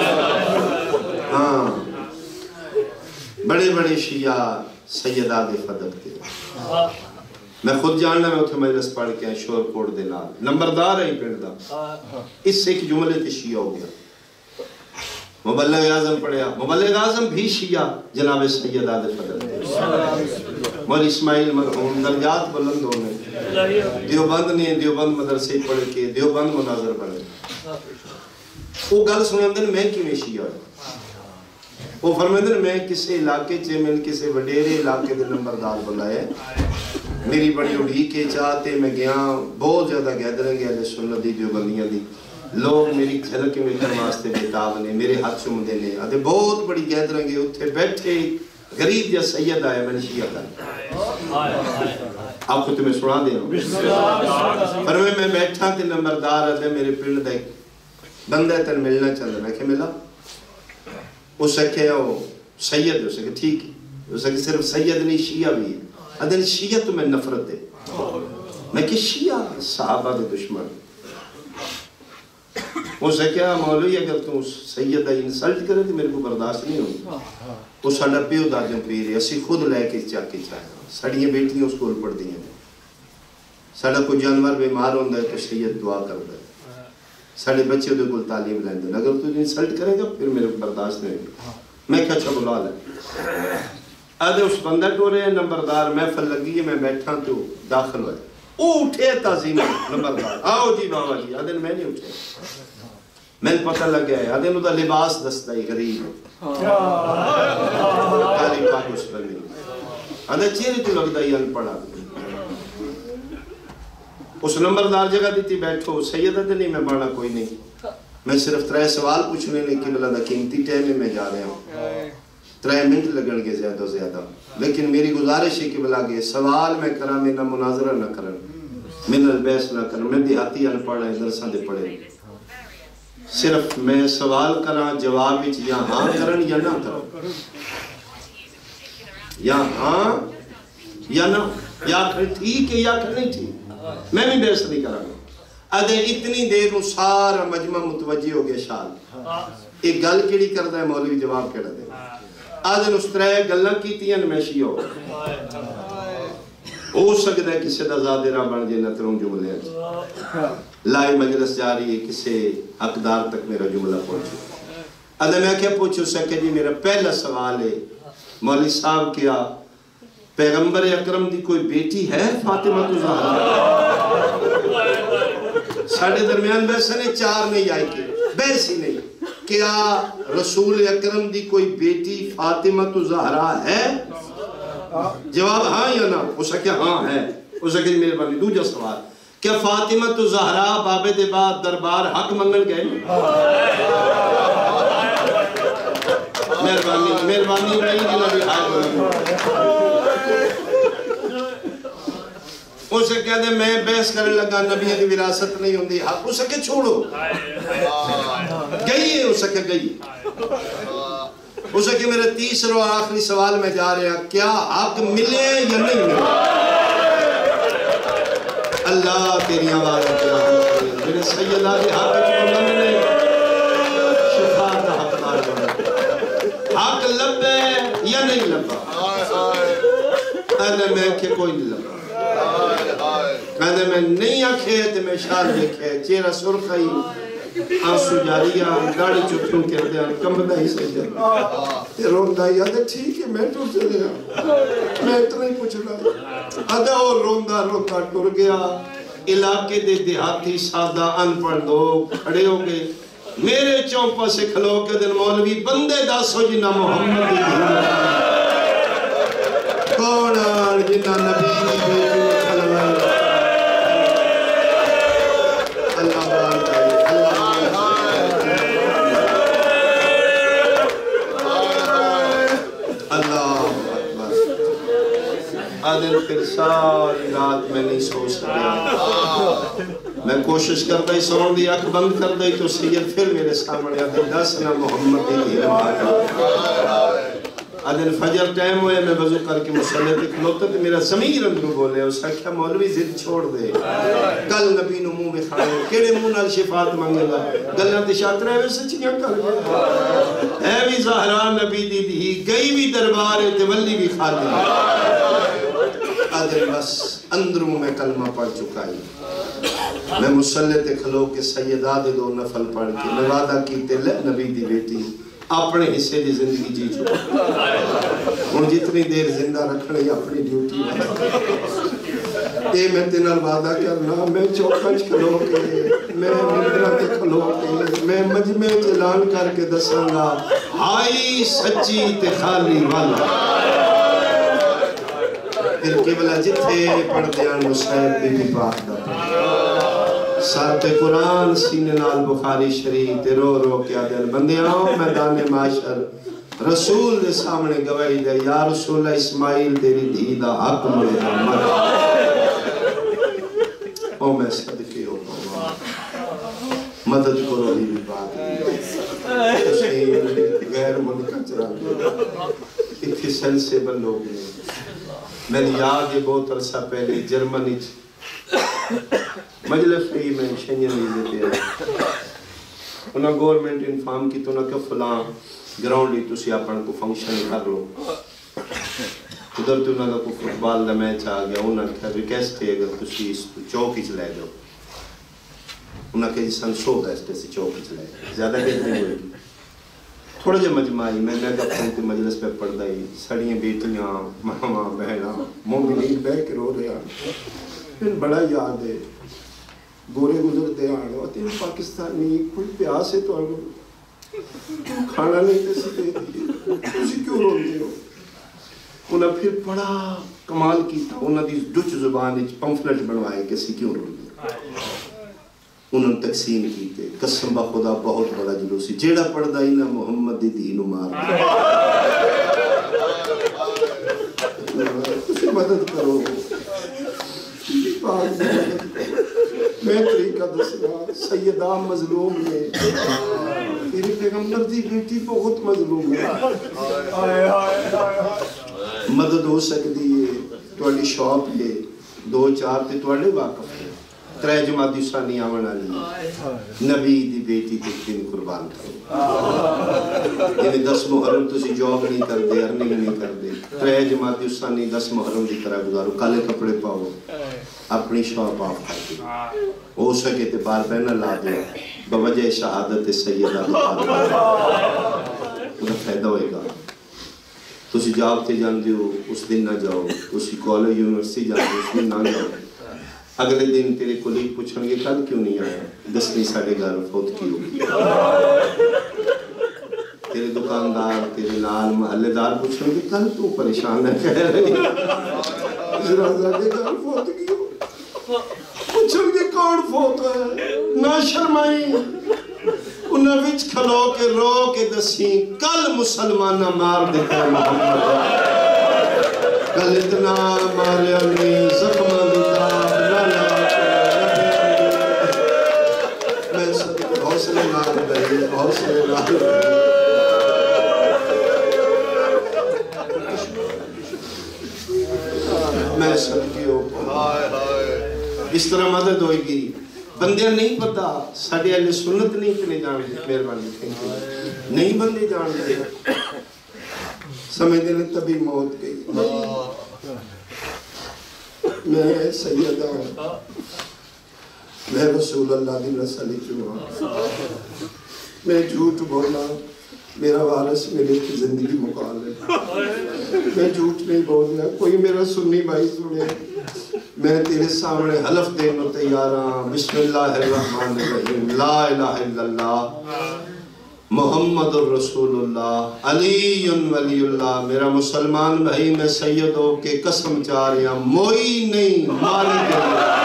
[SPEAKER 1] ہاں بڑے بڑے شیعہ سیدہ دے فدق دے میں خود جاننا میں اتھے مجلس پڑھ کے ہیں شور کوٹ دے نال نمبردار ہے ہی پینڈ دا اس سے ایک جملے تے شیعہ ہو گیا مبلغ اعظم پڑھیا مبلغ اعظم بھی شیعہ جناب سیدہ دے فضل دے مولی اسماعیل مرحوم درجات بلند ہونے دیوبند نے دیوبند مدرسے پڑھ کے دیوبند مناظر بنے وہ گل سنیں دن میں کی میں شیعہ وہ فرمائیں دن میں کسے علاقے چے میں کسے وڈیرے علاقے دے نمبردار بلائے میری بڑی اڑھی کے چاہتے میں گیا بہت زیادہ گیدریں گیا لے سنت دی دیوبندیاں دی لوگ میری جھلک میں کرنے واسطے بیتاب نے میرے ہاتھ چوم دینے آدھے بہت بڑی گیدریں گے اتھے بیٹھے غریب یا سید آئے میں نے شیعہ کر آپ کو تمہیں سنا دے رہا پر میں بیٹھا تے نمبردار آدھے میرے پنڈ دے بندہ تن ملنا چاہتا میں کہ ملا اس سے کہ وہ سید ہے اس سے کہ ٹھیک ہے اس سے کہ صرف سید نہیں شیعہ بھی ہے آدھے شیعہ تمہیں نفرت دے میں کہ شیعہ صحابہ دے دشمن وہ سے کیا مولوی اگر تم سیدہ انسلٹ کرے تو میرے کو برداشت نہیں ہوگی وہ ساڑھا پیو دا جم پیرے اسی خود لے کے چاہ کے چاہے ساڑھیاں بیٹیاں اس کو پڑھ دی ہیں ساڑھا کوئی جانور بیمار ہوندہ ہے تو سید دعا کر دے ساڑھے بچے دے کل تعلیم لیں دے اگر تو انسلٹ کرے گا پھر میرے کو برداشت نہیں ہوگی میں کیا چھا بلا لیں آدھے اس بندہ کو رہے نمبردار محفل لگی ہے میں بیٹھا تو داخل ہوئے او اٹھے تعظیم نمبردار آؤ جی بابا جی آدھے میں نہیں اٹھے میں پتہ لگ گیا ہے آدھے نو دا لباس دستا ہی غریب کالی پاک اس پر نہیں آدھے چیرے تو لگتا ہی ان پڑھا اس نمبردار جگہ دیتی بیٹھو سیدہ دے نہیں میں بانا کوئی نہیں میں صرف ترے سوال پوچھنے نہیں کہ بلا دا قیمتی ٹائم میں جا رہے ہوں ترے منٹ لگن گے زیادہ زیادہ لیکن میری گزارش ہے کہ بلا گے سوال میں کرا میں نہ مناظرہ نہ کرن میں نہ البیس نہ کرن میں دیہاتی ان پڑھا ہے درسان دے پڑھے صرف میں سوال کرا جواب وچ یا ہاں کرن یا نہ کرن یا ہاں یا نہ یا کر ٹھیک ہے یا کر نہیں ٹھیک میں بھی بحث نہیں کراں ادھے اتنی دیر سارا مجمع متوجہ ہو گیا شال ایک گل کیڑی کردا ہے مولوی جواب کیڑا دے آدھے اس طرح گلہ کیتیاں نمیشی ہو ہو سکتا ہے کسی دا زیادہ راہ بن جائے نہ تروں جملے ہیں لائی مجلس جاری ہے کسی حقدار تک میرا جملہ پہنچو ادھے میں کیا پوچھو سکے جی میرا پہلا سوال ہے مولی صاحب کیا پیغمبر اکرم دی کوئی بیٹی ہے فاطمہ تو زہرا ساڑھے درمیان بیسے نے چار نہیں آئی کی بیسی نہیں کیا رسول اکرم دی کوئی بیٹی فاطمہ تو زہرا ہے جواب ہاں یا نہ ہو سکے ہاں ہے ہو سکے میرے بانی دوجہ سوال کیا فاطمہ تو زہرا بابے دے بعد دربار حق منگل گئے مہربانی مہربانی نہیں جنہا بھی آئے ہوئے اسے کہہ دے میں بحث کرنے لگا نبی کی وراثت نہیں ہوندی حق اسے کہ چھوڑو گئی ہے اسے کہ گئی اسے کہ میرے تیسرا اور آخری سوال میں جا رہے ہیں کیا حق ملے یا نہیں ملے اللہ تیری آواز میرے سیدہ کے حق بلند نے شفا کا حق دار بنا حق لبے یا نہیں لبا اہلے میں کہ کوئی نہیں لبا کہنے میں نہیں آکھے تے میں شاہ دیکھے چیرہ سرخائی آنسو جاریہ گاڑی چکھوں کہتے ہیں کمبدہ ہی سے جانا تے روندہ ہی آدھے ٹھیک ہے میں ٹور چلے گا میں اتنا ہی پوچھ رہا آدھے اور روندہ روندہ ٹور گیا علاقے دے دیہاتی سادہ ان پڑھ دو کھڑے ہو گئے میرے چوپا سے کھلو کے دن مولوی بندے داسو جنہ محمد دی کون آر جنہ نبی دی بیٹی کھلوائی اللہ بانتا ہے اللہ اکبر آدھر پھر ساری رات میں نہیں سو سکیا میں کوشش کرتا ہی سون دی اکھ بند کرتا ہی تو سید پھر میرے سامنے آدھر دس نہ محمد دی دیر ماتا آدھن فجر ٹائم ہوئے میں وضو کر کے مصلی پہ کھلوتا تو میرا ضمیر اندروں بولے اس کا کیا مولوی ضد چھوڑ دے کل نبی نو منہ میں کھائے کیڑے منہ نال شفاعت مانگے گا گلنا تشات رہے ویسے سچیاں کر گیا اے بھی زہرا نبی دی دی گئی بھی دربار تولی بھی خالی آدھن بس اندروں میں کلمہ پڑھ چکا ہی میں مصلی تے کھلو کے سیدہ دے دو نفل پڑھ کے میں وعدہ کیتے لے نبی دی بیٹی اپنے حصے دی زندگی جی چکا ہوں جتنی دیر زندہ رکھنے اپنی ڈیوٹی اے میں تینال وعدہ کرنا میں چوکچ کھلو کے میں مندرہ تے کھلو کے میں مجمع اعلان کر کے دساں گا ہائی سچی تے خالی والا پھر قبلہ جتھے پڑھ دیان مصحف بی بی پاک دا سر پہ قرآن سینے نال بخاری شریف تے رو رو کیا دل بندے آؤ میدان معاشر رسول دے سامنے گواہی دے یا رسول اسماعیل تیری دھی دا حق ملے گا مر او میں صدقے ہو پاؤں مدد کرو بھی بھی بات تسلیم غیر ملکہ چرا اتھی سنسیبل لوگ نے میں نے یاد یہ بہت عرصہ پہلے جرمنی مجلس رہی میں شنین لیزے تھے انہاں گورنمنٹ انفارم کی تو نہ کہ فلاں گراؤنڈ ہی تسی اپن کو فنکشن کر لو ادھر تو انہاں کا کوئی فٹبال دا میچ آ گیا انہاں کا ریکیسٹ ہے اگر تسی اس چوک ہی چلے جاؤ انہاں کہ جسان سو بیسٹ ہے چوک ہی چلے زیادہ دیر نہیں ہوئے گی تھوڑا جا مجمعی میں نے کہا اپنے مجلس پہ پڑھ دائی سڑیاں بیٹیاں ماما بہنا مومنین بہ کے رو رہے ہیں پھر بڑا یاد ہے گورے گزرتے آنے ہوتے ہیں پاکستانی کوئی پیاس ہے تو آگے کھانا نہیں تیسی دے دیئے اسی کیوں روندے ہو انہاں پھر بڑا کمال کیتا انہاں دی ڈچ زبان پمفلٹ بنوائے کسی کیوں روندے انہوں نے تقسیم کیتے قسم با خدا بہت بڑا جلوسی جیڑا پڑھ دائی نا محمد دی دینو مار کسی مدد کرو میں طریقہ دسنا سیدہ مظلوم نے میری پیغمبر دی بیٹی بہت مظلوم ہے مدد ہو سکتی ہے توڑی شاپ ہے دو چار تے توڑے واقف ہے ترے جماعتی سانی آمن آلی نبی دی بیٹی تے دن قربان کرو یعنی دس محرم تو سی جواب نہیں کر دے ارننگ نہیں کر دے ترے جماعتی سانی دس محرم دی طرح گزارو کالے کپڑے پاؤ اپنی شاپ آف کر دے ہو سکے تے بار بہن لا دے بوجہ شہادت سیدہ انہیں فائدہ ہوئے گا تسی جاب تے جان دیو اس دن نہ جاؤ تسی کالج یونیورسٹی جان دیو اس دن نہ جاؤ اگلے دن تیرے کولیگ پوچھیں گے کل کیوں نہیں آیا دسویں ساڑھے گھر فوت کی ہوگی تیرے دکاندار تیرے نال محلے دار پوچھیں گے کل تو پریشان ہے کہہ رہی ساڑھے گھر فوت کی ہوگی پوچھیں گے کون فوت ہے نہ شرمائی انہیں وچ کھلو کے رو کے دسیں کل مسلمانہ مار دیتا ہے محمد کل اتنا ماریا نے زخمہ دیتا میں صدق حوصلے نال بھئی حوصلے نال بھئی میں صدقی ہو اس طرح مدد ہوئے گی بندیاں نہیں پتا ساڑھے اہل سنت نہیں کنے جان دے مہربانی نہیں بندے جان دے سمجھنے نے تبھی موت گئی میں سیدہ ہوں میں رسول اللہ دی نسلی کیوں ہوں میں جھوٹ بولا میرا وارث میرے کی زندگی مقال ہے میں جھوٹ نہیں بولنا کوئی میرا سنی بھائی سنے میں تیرے سامنے حلف دینا تیار ہوں بسم اللہ الرحمن الرحیم لا الہ الا اللہ محمد الرسول اللہ علی ولی اللہ میرا مسلمان بھائی میں سید ہو کے قسم چاہ رہا ہوں موئی نہیں مالک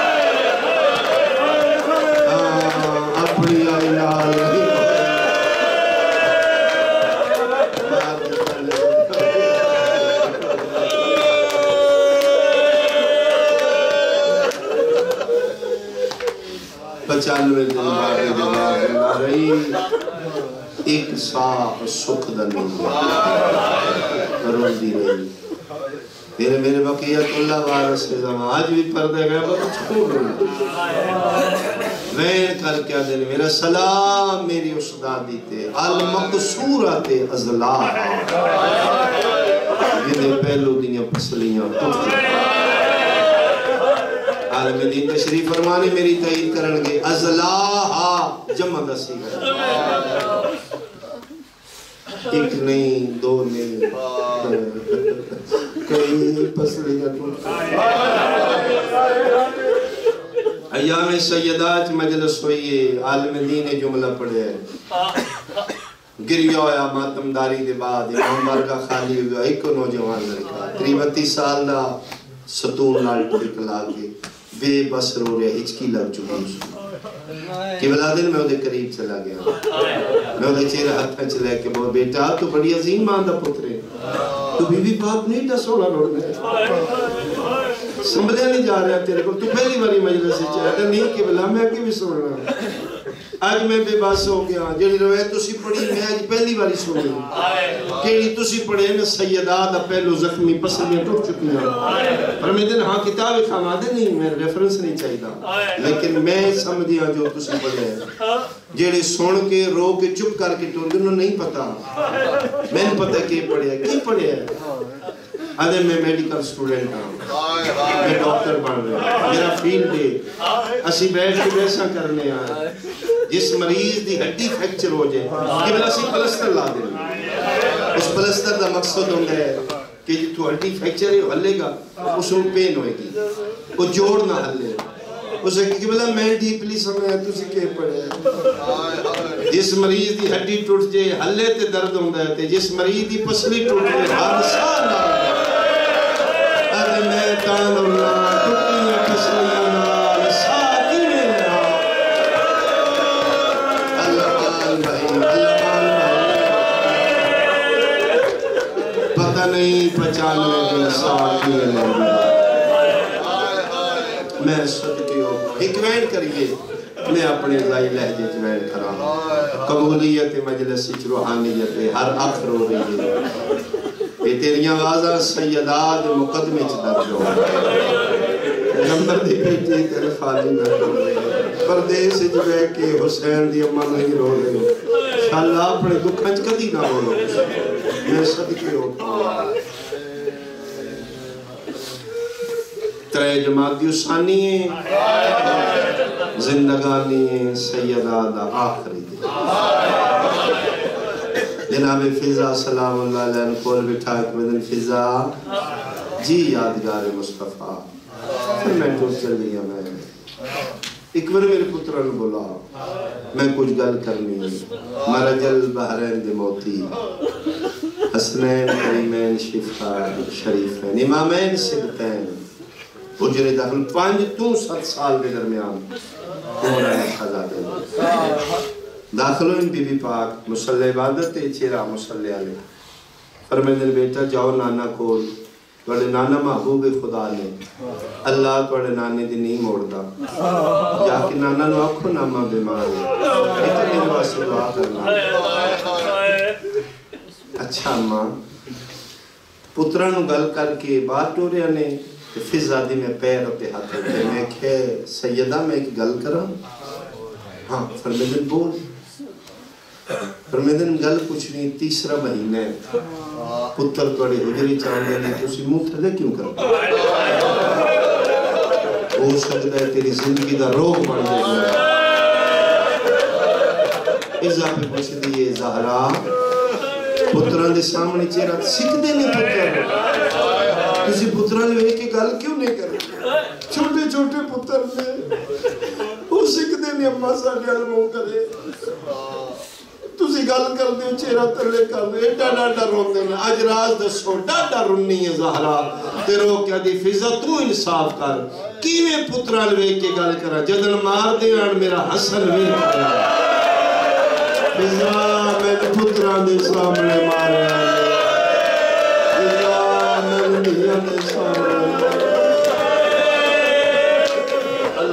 [SPEAKER 1] اپنی آئی نال نہیں پچانوے دن بارے جواب اللہ رہی ایک صاف سکھ دن کروں دی رہی تیرے میرے بقیت اللہ وارث زمان آج بھی پردے گئے بہت چھوڑ وین کر کے دن میرا سلام میری استادی تے المقصورت ازلاح یہ پہلو دیاں پسلیاں عالم دین تشریف فرمانے میری تعید کرنگے ازلاح جمع دسی گئے ایک نہیں دو نہیں کئی پسلیاں ایام سیدات مجلس ہوئیے عالم دین جملہ پڑھے گریہ ہویا ماتمداری دے بعد امام بارگاہ خالی ہویا ایک نوجوان لڑکا تریبتی سال دا ستون لال ٹرک لاگے بے بس رو رہے ہچکی لگ چکی اس کہ بلا دن میں انہیں قریب چلا گیا میں انہیں چہرہ ہاتھ چلے کہ بہت بیٹا تو بڑی عظیم ماندہ پترے تو بی بی پاک نہیں تا سوڑا لوڑ گئے سنبھلے نہیں جا رہا تیرے کو تو پہلی باری مجلس سے چاہتا نہیں کہ بلا میں کی بھی سوڑنا آج میں بے باس ہو گیا جنہی روایت تسی پڑھی میں آج پہلی باری سوڑی کیڑی تسی پڑھے میں سیدات پہلو زخمی پسلیاں ٹوٹ چکی ہیں پر میں دن ہاں کتاب خامادے نہیں میں ریفرنس نہیں چاہیدہ لیکن میں سمجھیا جو تسی پڑھے ہیں جیڑے سون کے رو کے چپ کر کے ٹوٹ انہوں نہیں پتا میں نہیں پتا کہ پڑھے ہیں کی پڑھے ہیں آدھے میں میڈیکل سٹوڈنٹ ہوں میں ڈاکٹر بن رہے ہیں میرا فیلڈ ہے اسی بیٹھ کے بیسا کرنے آئے جس مریض دی ہڈی فیکچر ہو جائے کہ بلا سی پلسٹر لا دیں اس پلسٹر دا مقصد ہوں گے کہ جو تو ہڈی فیکچر ہے ہلے گا اس میں پین ہوئے گی وہ جوڑ نہ ہلے اسے کہ بلا میں ڈیپلی سمجھا تسی کے پڑھے جس مریض دی ہڈی ٹوٹ جائے ہلے تے درد ہوں گے جس مریض دی پسلی ٹوٹ جائے حادثہ نہ میں تان اللہ ٹکیاں پسلیاں نال ساتھی میں اللہ بھائی اللہ بھائی پتہ نہیں پچانوے دن ساتھی میں میں صدقی ہوں حکمین کریے میں اپنے ذائی لہجے جوین کرا قبولیت مجلس روحانیت ہر اکھ رو رہی ہے یہ تیریاں آوازہ سیداد مقدمے چدر جو نمبر دی بیٹی تیرے خالی نہ رو رہے پردیس جوے کہ حسین دی اممہ نہیں رو رہے شاءاللہ اپنے دکھنچ کدی نہ ہو رہے میں صدقی ہوتا ترے جماعت دیو ثانی ہے زندگانی سیداد آخری دی جناب فضا سلام اللہ علیہ کول بٹھا ایک بدن فضا جی یادگار مصطفیٰ پھر میں ٹوٹ چل دیا میں ایک بار میرے پتران بولا میں کچھ گل کرنی مرجل بحرین دے موتی حسنین کریمین شفا شریفین امامین سبتین حجر داخل پانچ تو ست سال کے درمیان عمران خزادے داخلوں ان بی بی پاک مسلح عبادت چیرہ مسلح علیہ فرمیدن بیٹا جاؤ نانا کول توڑے نانا محبوب خدا نے اللہ توڑے نانے دی نہیں موڑ دا جا کے نانا نو آکھو ناما بیمار ہے ایتا میرے واسے دعا کرنا اچھا ماں پترانو گل کر کے بات ٹوریا نے فضا دی میں پیر اپنے ہاتھ ہوتے میں کہے سیدہ میں ایک گل کرا ہاں فرمیدن بول فرمیدن گل کچھ نہیں تیسرا مہینہ ہے پتر توڑے حجری چاہنے نہیں تو اسی منہ تھلے کیوں کرتا ہو سکتا ہے تیری زندگی دا روگ بڑھ جائے اضافے پوچھ دیئے زہرا پتران دے سامنے چہرہ سکھ دے نہیں پتر کسی پتران لے کے گل کیوں نہیں کرے چھوٹے چھوٹے پتر نے وہ سکھ دے نہیں اممہ سا گل مو کرے تسی گل کر دے چہرہ تلے کر دے ڈاڈا ڈر ہوندے ہیں آج راز دسو ڈاڈا رنی ہے زہرا تیرو کیا دی فضا تو انصاف کر کیویں پتران لے کے گل کرا جدن مار دے آن میرا حسن بھی کرا فضا میں پتران دے سامنے مار رہا فضا میں دنیا دے سامنے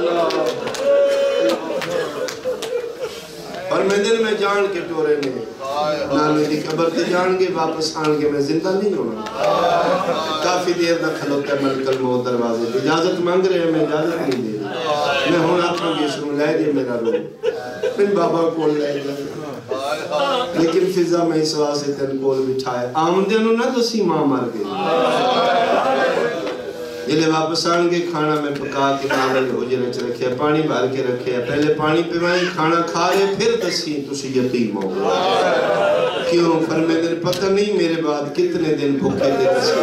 [SPEAKER 1] اور میں دل میں جان کے ٹورے نے نانی دی قبر تے جان گے واپس آن کے میں زندہ نہیں ہونا کافی دیر دا کھلوتا ہے ملک الموت دروازے پہ اجازت مانگ رہے ہیں میں اجازت نہیں دے رہا میں ہوں آتا ہوں اس میں لے جے میرا رو پھر بابا کو لے جائے لیکن فضا میں اس واسطے تن کول بٹھائے آمدے نو نہ تو سی ماں مر گئی جلے واپس آن کے کھانا میں پکا کے کامل حجرے چ رکھے پانی بھر کے رکھے پہلے پانی پیوائیں کھانا کھا رہے پھر دسی تسی یتیم ہو کیوں فرمے دن پتہ نہیں میرے بعد کتنے دن بھوکے دے دسی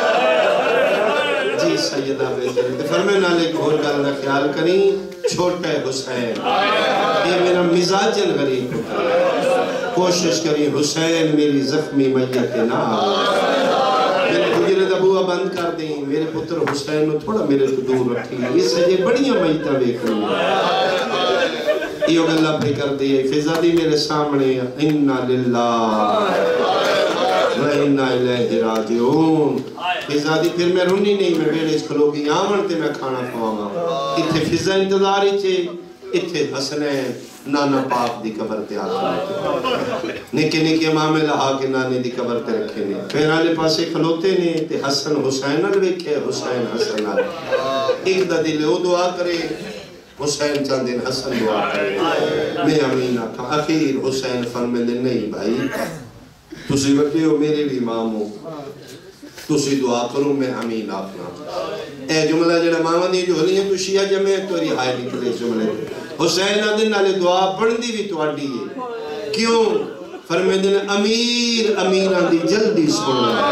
[SPEAKER 1] جی سیدہ بیٹے فرمے نالے کو اور گل نہ خیال کریں چھوٹا حسین یہ میرا مزاج غریب ہوتا ہے کوشش کریں حسین میری زخمی میت نہ میرے حجرے دبوہ بند کر دیں میرے پتر حسین نو تھوڑا میرے تو دور رکھی اس سے یہ بڑیاں میتہ دیکھ رہی ہیں یہ اللہ پہ کر دیئے فضا دی میرے سامنے اِنَّا لِلَّهِ وَإِنَّا إِلَيْهِ رَاجِعُونَ فضا دی پھر میں رونی نہیں میں بیڑے اس کھلو گی آمن تے میں کھانا کھواما اتھے فضا انتظاری چھے اتھے حسنین نانا پاک دی قبر تے آتا نکے نکے مامے لہا کے نانے دی قبر تے رکھے نے پھر آلے پاسے کھلوتے نے تے حسن حسین الویکھے حسین حسن الویکھے ایک دا دل او دعا کرے حسین چاندین حسن دعا کرے میں امین آکھا اخیر حسین فرمے دے نہیں بھائی تسی بٹے ہو میرے بھی امام ہو تسی دعا کروں میں امین آکھنا اے جملہ جڑا ماما دی جو ہلی ہیں تو شیعہ جمعے تو رہائی نکلے جملے حسین آدھن نالے دعا پڑھن دی بھی تو آڈی ہے کیوں فرمے دن امیر امیران دی جلدی سننا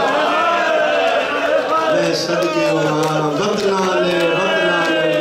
[SPEAKER 1] میں صدقے وہاں بدنا لے بدنا لے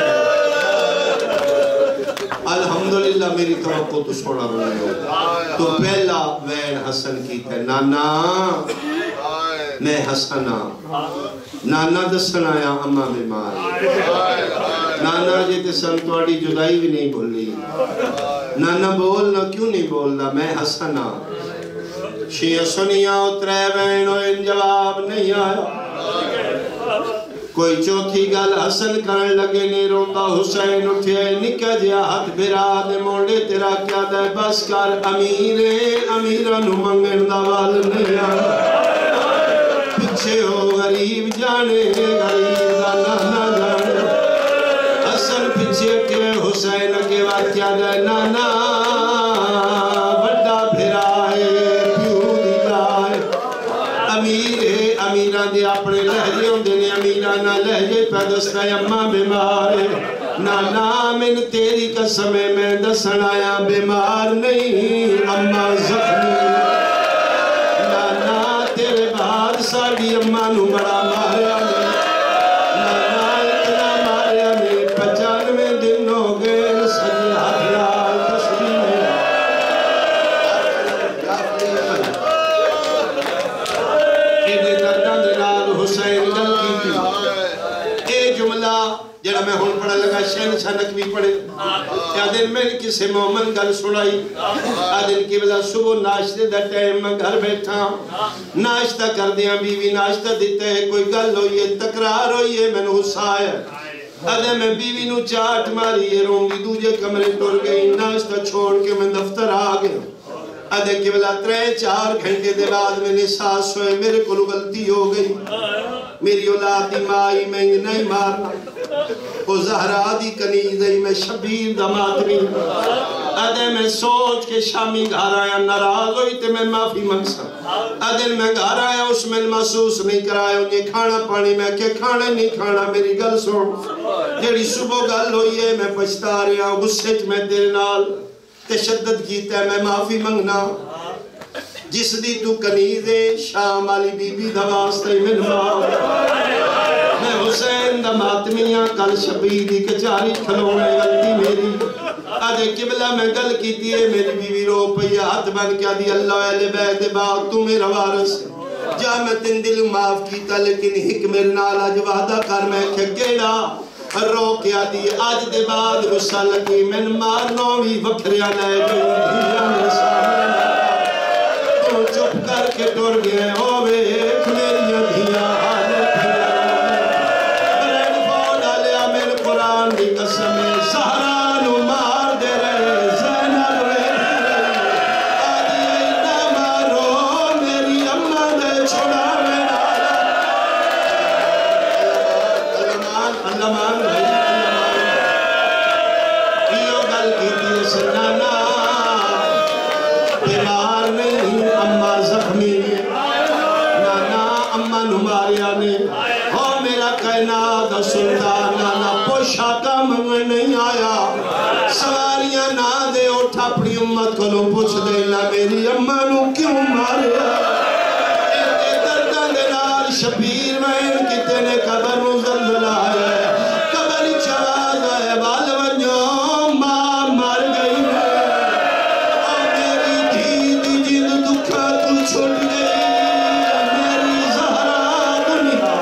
[SPEAKER 1] الحمدللہ میری توقع تو سوڑا رہے ہو تو پہلا وین حسن کی تھے نانا میں حسنا نانا دسن آیا اماں بیمار نانا جیتے سن توڑی جدائی بھی نہیں بھولی نانا بولنا کیوں نہیں بولنا میں حسنا شیعہ سنیا اترے بینو ان جواب نہیں آیا کوئی چوتھی گل حسن کرن لگے نہیں روندہ حسین اٹھے نکہ جیا ہاتھ بھرا دے موڑے تیرا کیا دے بس کر امیرے امیرانو منگن دوال نہیں آیا پچھے ہو غریب جانے غریب دا نانا جانے حسن پچھے کے حسین کے بعد کیا دے نانا بڑا بھرائے پیو دی لائے امیرے امیران دے اپنے لہجے ہوندے نے امیران لہجے پیدستا اممہ بیمارے نانا من تیری قسم میں دسن آیا بیمار نہیں اممہ زخمی نانا تیرے بعد ساڑی اممہ نو بڑا ماریا نے نانا اتنا ماریا نے پچان میں دن ہو گئے سجی حفیال تسلی میں ایڈے دردان دلال حسین گل کی تھی اے جملہ جڑا میں ہون پڑھا لگا شہن چھانک بھی پڑھے یا دن میں کسے مومن گل سنائی آدن کی بلا صبح ناشتے دا ٹائم میں گھر بیٹھا ناشتہ کر دیا بیوی ناشتہ دیتے ہیں کوئی گل ہوئی ہے تقرار ہوئی ہے میں نے غصہ آیا آدھے میں بیوی نو چاٹ ماری ہے رونگی دوجے کمرے ٹور گئی ناشتہ چھوڑ کے میں دفتر آ گیا آدھے کی بلا ترے چار گھنٹے دے بعد میں نے ساس ہوئے میرے کو غلطی ہو گئی میری اولاد دی مائی میں نہیں مارنا وہ زہرہ دی کنیز ہے میں شبیر دمات نہیں آدھے میں سوچ کے شامی گھر آیا ناراض ہوئی تے میں معافی مقصد آدھے میں گھر آیا اس میں محسوس نہیں کرایا انہیں کھانا پانی میں کہ کھانا نہیں کھانا میری گل سن جیڑی صبح گل ہوئی ہے میں پچھتا رہا ہوں غصے چ میں تیرے نال تشدد کیتا ہے میں معافی منگنا جس دی تو کنیزے شام والی بی بی دھواستے میں نماؤ میں حسین دا ماتمیاں کل شبیر دی کچاری کھلونے غلطی میری آدھے قبلہ میں گل کیتی ہے میری بیوی رو پیا ہاتھ بن کیا دی اللہ علیہ بیت باغ تو میرا وارث جا میں تن دل معاف کیتا لیکن حکمر نالا جو وعدہ کر میں کھگیڑا رو کیا دی آج دے بعد غصہ لگی میں مارنوں بھی وکھریا لے جو دھیاں میں سامنے تو چپ کر کے ٹور گئے ہوئے ایک میری دھیاں آنے پھر بریڈ فون آلیا میرے قرآن دی قسم سہرانو مار دے رہے زینب رہے آدھی نانا بیمار نہیں اماں زخمی نے نانا اماں نماریا نے ہو میرا کائنات سلطان نانا پوشاکا منگے نہیں آیا سواریاں نہ دے اٹھ اپنی امت کو لو پوچھ دینا میری اماں نو کیوں ماریا اے دردان دے نال شبیر میں کتے نے قبر نو زلزلہ ہے قبر چواز ہے بالونیوں ماں مر گئی ہے اور میری دھی دی جند دکھا تو چھوٹ گئی میری زہرا دنیا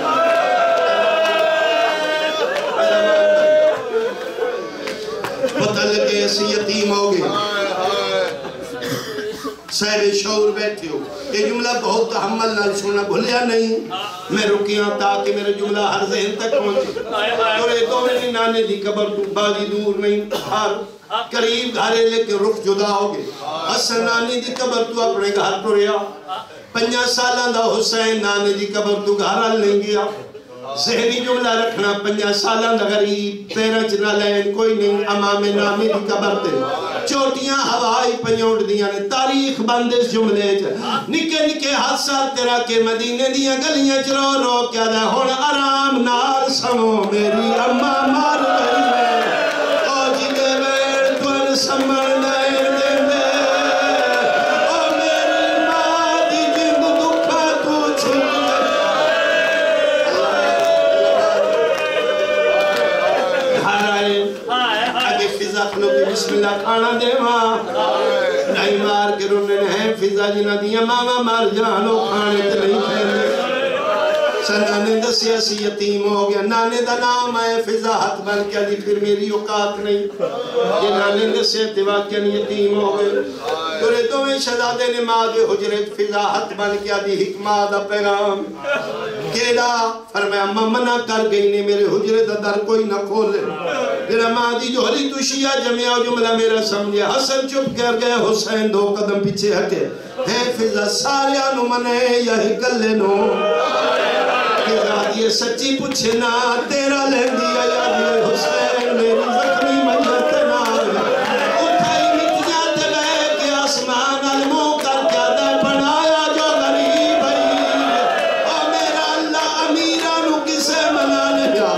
[SPEAKER 1] پتہ لگے ایسی یتیم ہو گئے صاحب شعور بیٹھے ہو یہ جملہ بہت تحمل نال سننا بھولیا نہیں میں رکیاں تاکہ میرے جملہ ہر ذہن تک پہنچے اور یہ دو میری نانے دی قبر تو بازی دور نہیں ہر قریب گھارے لے کے رخ جدا ہو گئے حسن نانی دی قبر تو اپنے گھر تو رہا پنجا سالہ دا حسین نانے دی قبر تو گھارا نہیں گیا ذہنی جملہ رکھنا پنجا سالہ دا غریب پیرہ چنا لین کوئی نہیں امام نامی دی قبر تے چوٹیاں ہوائی پنجوڑ دیاں نے تاریخ بند اس جملے نکے نکے حادثات تیرا کے مدینے دیاں گلیاں چرو رو کیا دے ہون آرام نار سمو میری اماں مار گئی ہے او جی دے بیڑ توڑ سمڑ دائر دے دے او میری ماں دی جنگ دکھا تو چھوٹ کھلو کہ بسم اللہ کھانا دے ماں نہیں مار کے رونن ہے فضا جنہ دیا ماما مار جانو کھانے تے نہیں کھیلے سنانے دسیا سی یتیم ہو گیا نانے دا نام ہے فضا ہاتھ بن کیا دی پھر میری اوقات نہیں یہ نانے دسیا تے واقعاً یتیم ہو گئے تورے دویں شہزادے نے ماں دے حجرت فضا ہاتھ بن کیا دی حکمہ دا پیغام کیڑا فرمایا اماں منع کر گئی نے میرے حجرے دا در کوئی نہ کھولے میرا ماں دی جو ہلی تو شیعہ جمعہ جملہ میرا سمجھے حسن چپ کر گئے حسین دو قدم پیچھے ہٹے ہے فضا ساریا نو منے یہی گلے نو فضا دیئے سچی پوچھے نا تیرا لہن دیا یا دیئے حسین میری زخمی میت نال اٹھائی مٹیاں تے بے کے آسمان علموں کر کیا دے بنایا جو غریب ہے اور میرا اللہ امیرانو کسے منانے جا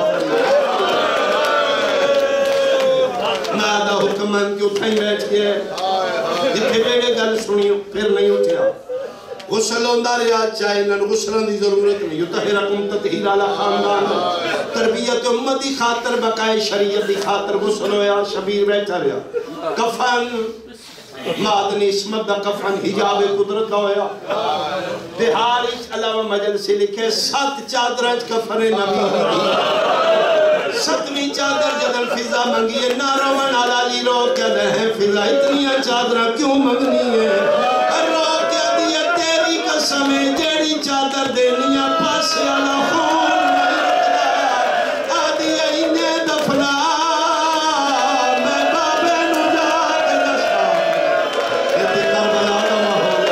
[SPEAKER 1] نادہ حکمان کی اٹھائی بیٹھ کے جتھے بیڑے گل سنیو پھر نہیں اٹھیا غسل ہوندہ رہا چاہے انہاں غسلوں دی ضرورت نہیں یطہرکم تطہیرا علی خاندان تربیت امتی خاطر بقائے شریعت دی خاطر غسل ہویا شبیر بیٹھا رہا کفن مادنی اسمت دا کفن حجاب قدرت دا ہویا بہار اس علاوہ مجل سے لکھے سات چادرج کفن نبی دی ستویں چادر جدل فضا منگی ہے ناروان علالی رو کیا دے فضا اتنی چادرہ کیوں منگنی ہے رو کیا دیا تیری قسمیں جیڑی چادر دینیا پاسے علا خون نہیں آدھی اینے دفنا میں بابے نو جا کے دستا ایتی کربلا کا محول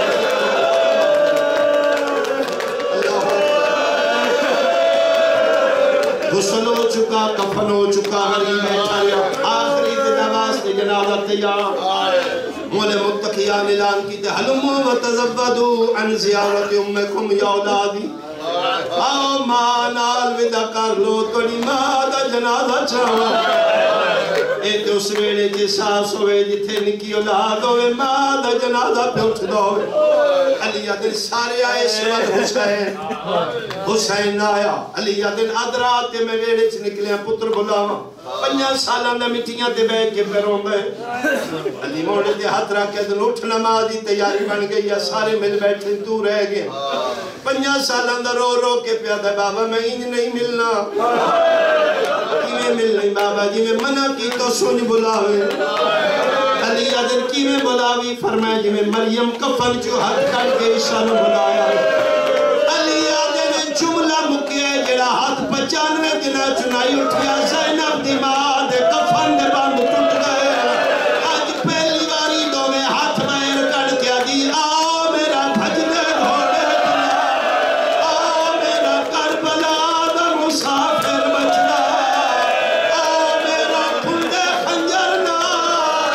[SPEAKER 1] غسل ہو چکا کفن ہو چکا غریب بیٹھا رہا آخری دن واسطے جنازہ تیار مولے متقیان اعلان کی تے حلمو و تزبدو عن زیارت امکم یا اولادی آؤ ماں نال ودا کر لو توڑی ماں دا جنازہ چاہو ایک اس ویڑے جی ساس ہوئے جتھے نکی اولاد ہوئے ماں دا جنازہ پہ اٹھ دو علی دن سارے آئے سوال حسین حسین آیا علی دن ادراتے میں ویڑے چھ نکلے ہیں پتر بلاوا پنجا سالان دا مٹیاں تے بیٹھ کے پیروں میں علی موڑے دے ہاتھ رکھ کے دن اٹھ نمازی تیاری بن گئی یا سارے مل بیٹھے تو رہ گئے پنجا سالان دا رو رو کے پیادہ بابا میں انج نہیں ملنا کیویں مل نہیں بابا جی میں منع کی تو سن بلاوے علی ادن کیویں بلاوی فرمایا جی میں مریم کفن جو ہاتھ کر کے عیسیٰ نے بلایا علی ادن جملہ مکیا جڑا ہاتھ پچانوے دنہ چنائی اٹھیا زینب دی ماں دے کفن دے بند ٹوٹ گئے آج پہلی باری دو میں ہاتھ بیر کر کے دی آؤ میرا بھجنے گھوڑے دنیا آؤ میرا کربلا دا مسافر بچنا آؤ میرا پھندے خنجر نا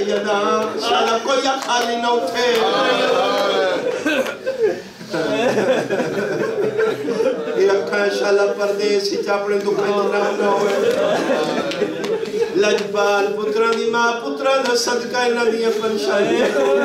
[SPEAKER 1] سیدہ شالا کوئی خالی نہ اٹھے یہ اکھاں شالا پردیس ہی چاپڑے دکھائیں نام نہ ہوئے لجبال پتران دی ماں پتران دا صدقہ انہ دیا پنشانی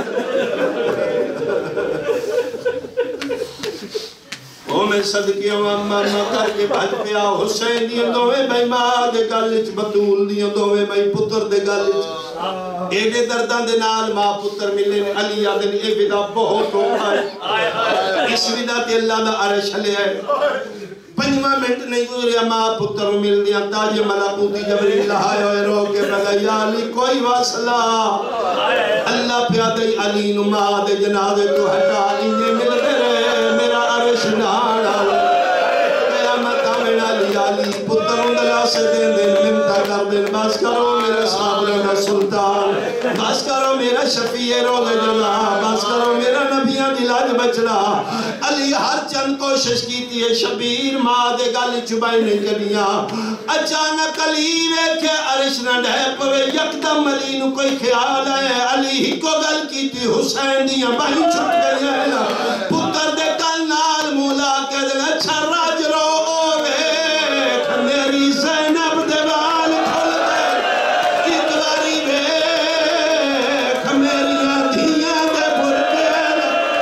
[SPEAKER 1] او میں صدقیوں اممہ اممہ کر کے بھاج پیا حسین دیا دوے بھائی ماں دے گالچ بطول دیا دوے بھائی پتر دے گالچ ایڈے دردان دے نال ماں پتر ملے علی آدن اے ودا بہت ہوئے اس ودا تے اللہ دا عرش لے آئے پنجمہ منٹ نہیں گزریا ماں پتر مل دیا تاج ملکوتی جبریل لہائے ہوئے رو کے بگا یا علی کوئی واصلہ اللہ پیادی علی نماں دے جنازے تو ہٹا انجے مل دے رہے میرا عرش ناڑا قیامت آمین علی علی پتر اندلا سے دین دین منتا کر دین بس کرو میرا صابرہ سلطان بس کرو میرا شفیع روز جنا بس کرو میرا نبیاں دلاج بچنا علی ہر چند کوشش کی تھی ہے شبیر ماں دے گالی چبائی نہیں کریا اچانک علی ویکھے عرش نہ ڈھے پوے یکدم علی نو کوئی خیال ہے علی ہی کو گل کی تھی حسین دیا بھائی چھٹ گئی ہے پتر دے کل نال مولا کے دل اچھا راج رو ویکھ میری زینب دے بال کھل دے اتواری ویکھ میری دھیاں دے برگل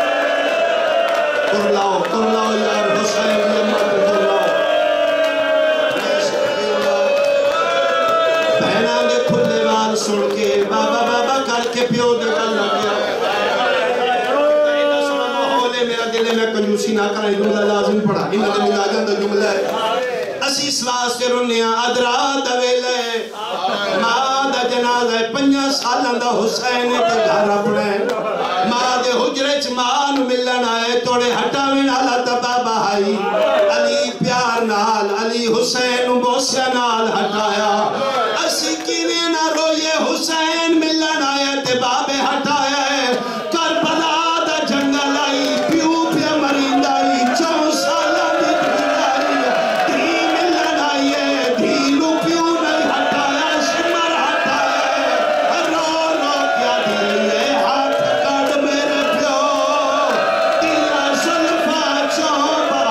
[SPEAKER 1] کر لاؤ کر لاؤ یار حسین دی امت کر لاؤ بہناں دے کھلے وال سن کے بابا بابا کر کے پیو دے گل لگیا میرا دلے میں کنجوسی نہ کریں جملہ لازم پڑھا انہوں نے ملا جاندہ جملہ ہے اسی اس واسطے رنیا ادرا دویلے ماں دا جنازہ ہے پنجا سالان دا حسین تے گھر اپنے ماں دے حجرے چ ماں نو ملن آئے توڑے ہٹاویں نالا تبا بہائی علی پیار نال علی حسین بوسیا نال ہٹایا اسی کیویں نہ روئے حسین ملن آئے تے بابے ہٹایا ہے کربلا دا جنگل آئی پیو پیا مرندائی چون سالہ دی بھیلائی دھی ملن آئیے دھی رو پیو نہیں ہٹایا شمر ہٹایا رو رو کیا دیئے ہاتھ کٹ میرے پیو دیا زلفہ چوبا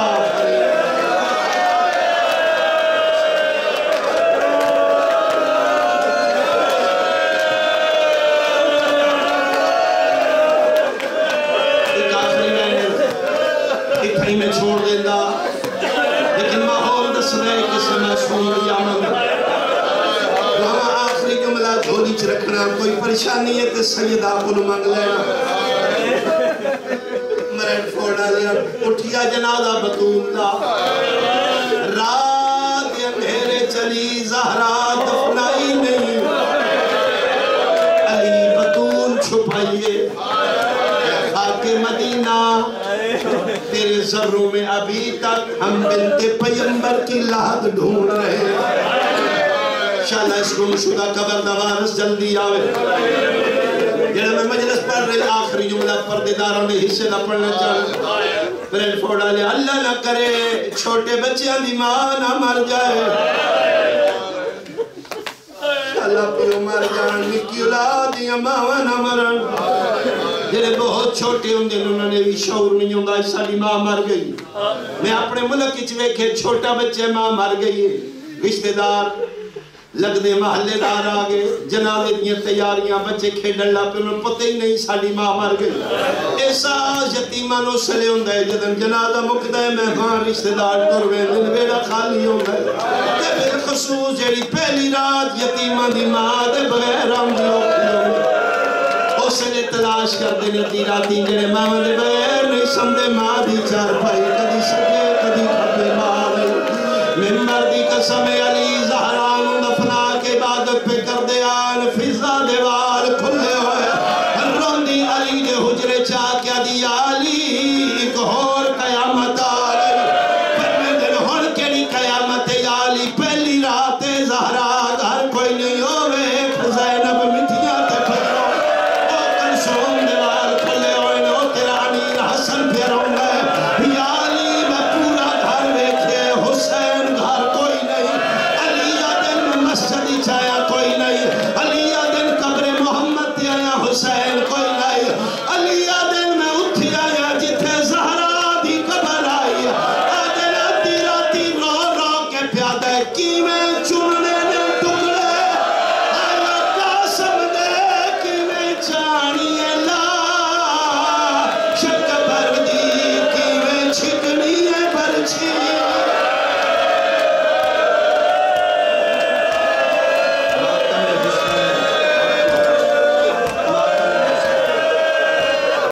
[SPEAKER 1] میں چھوڑ دیندہ لیکن ماحول دس رہے کسی میں سون یامن وہاں آخری جملہ دھولی چ رکھنا کوئی پریشانی ہے تو سیدہ کو مانگ لینا مرن فوڑا لیا اٹھیا جنازہ بطول دا رات اندھیرے چلی زہرا دفنائی نہیں علی بطول چھپائیے خاک مدینہ تیرے ذروں میں ابھی تک ہم بنت پیمبر کی لحد ڈھونڈ رہے ہیں شاءاللہ اس گم شدہ قبر دوارس جلدی آوے جنہاں میں مجلس پڑھ رہے آخری جملہ پردیداروں نے حصے نہ پڑھنا چاہے بریل فوڑا لے اللہ نہ کرے چھوٹے بچیاں دی ماں نہ مر جائے شاءاللہ پیو مر جان نکی اولاد دیا ماں نہ مرن جنہیں بہت چھوٹے ہوں دن انہوں نے بھی شعور نہیں ہوں گا ساڑی ماں مر گئی میں اپنے ملک اچھ ویکھے چھوٹا بچے ماں مر گئی ہے رشتہ دار لگ دے محلے دار آگے جنازے دیا تیاریاں بچے کھیڑن لا پہ انہوں پتہ ہی نہیں ساڑی ماں مر گئی ایسا یتیمہ نو سلے ہوں گئے جدن جنازہ مقدہ مہمان رشتہ دار کروے دن بیڑا خالی ہوں گئے تے پھر خصوص جیڑی پہلی رات یتیمہ دی ماں دے بغیر ہم دیو کھلوں گے اسے تلاش کر دینے تیرا تین جنے ماں دے بغیر نہیں سمدے ماں دی چار بھائی کدی سکے کدی کھپے ماں دے ممبر دی قسم علی زہران دفنا کے عبادت پہ کر دے آن فضا دیوار کھلے ہوئے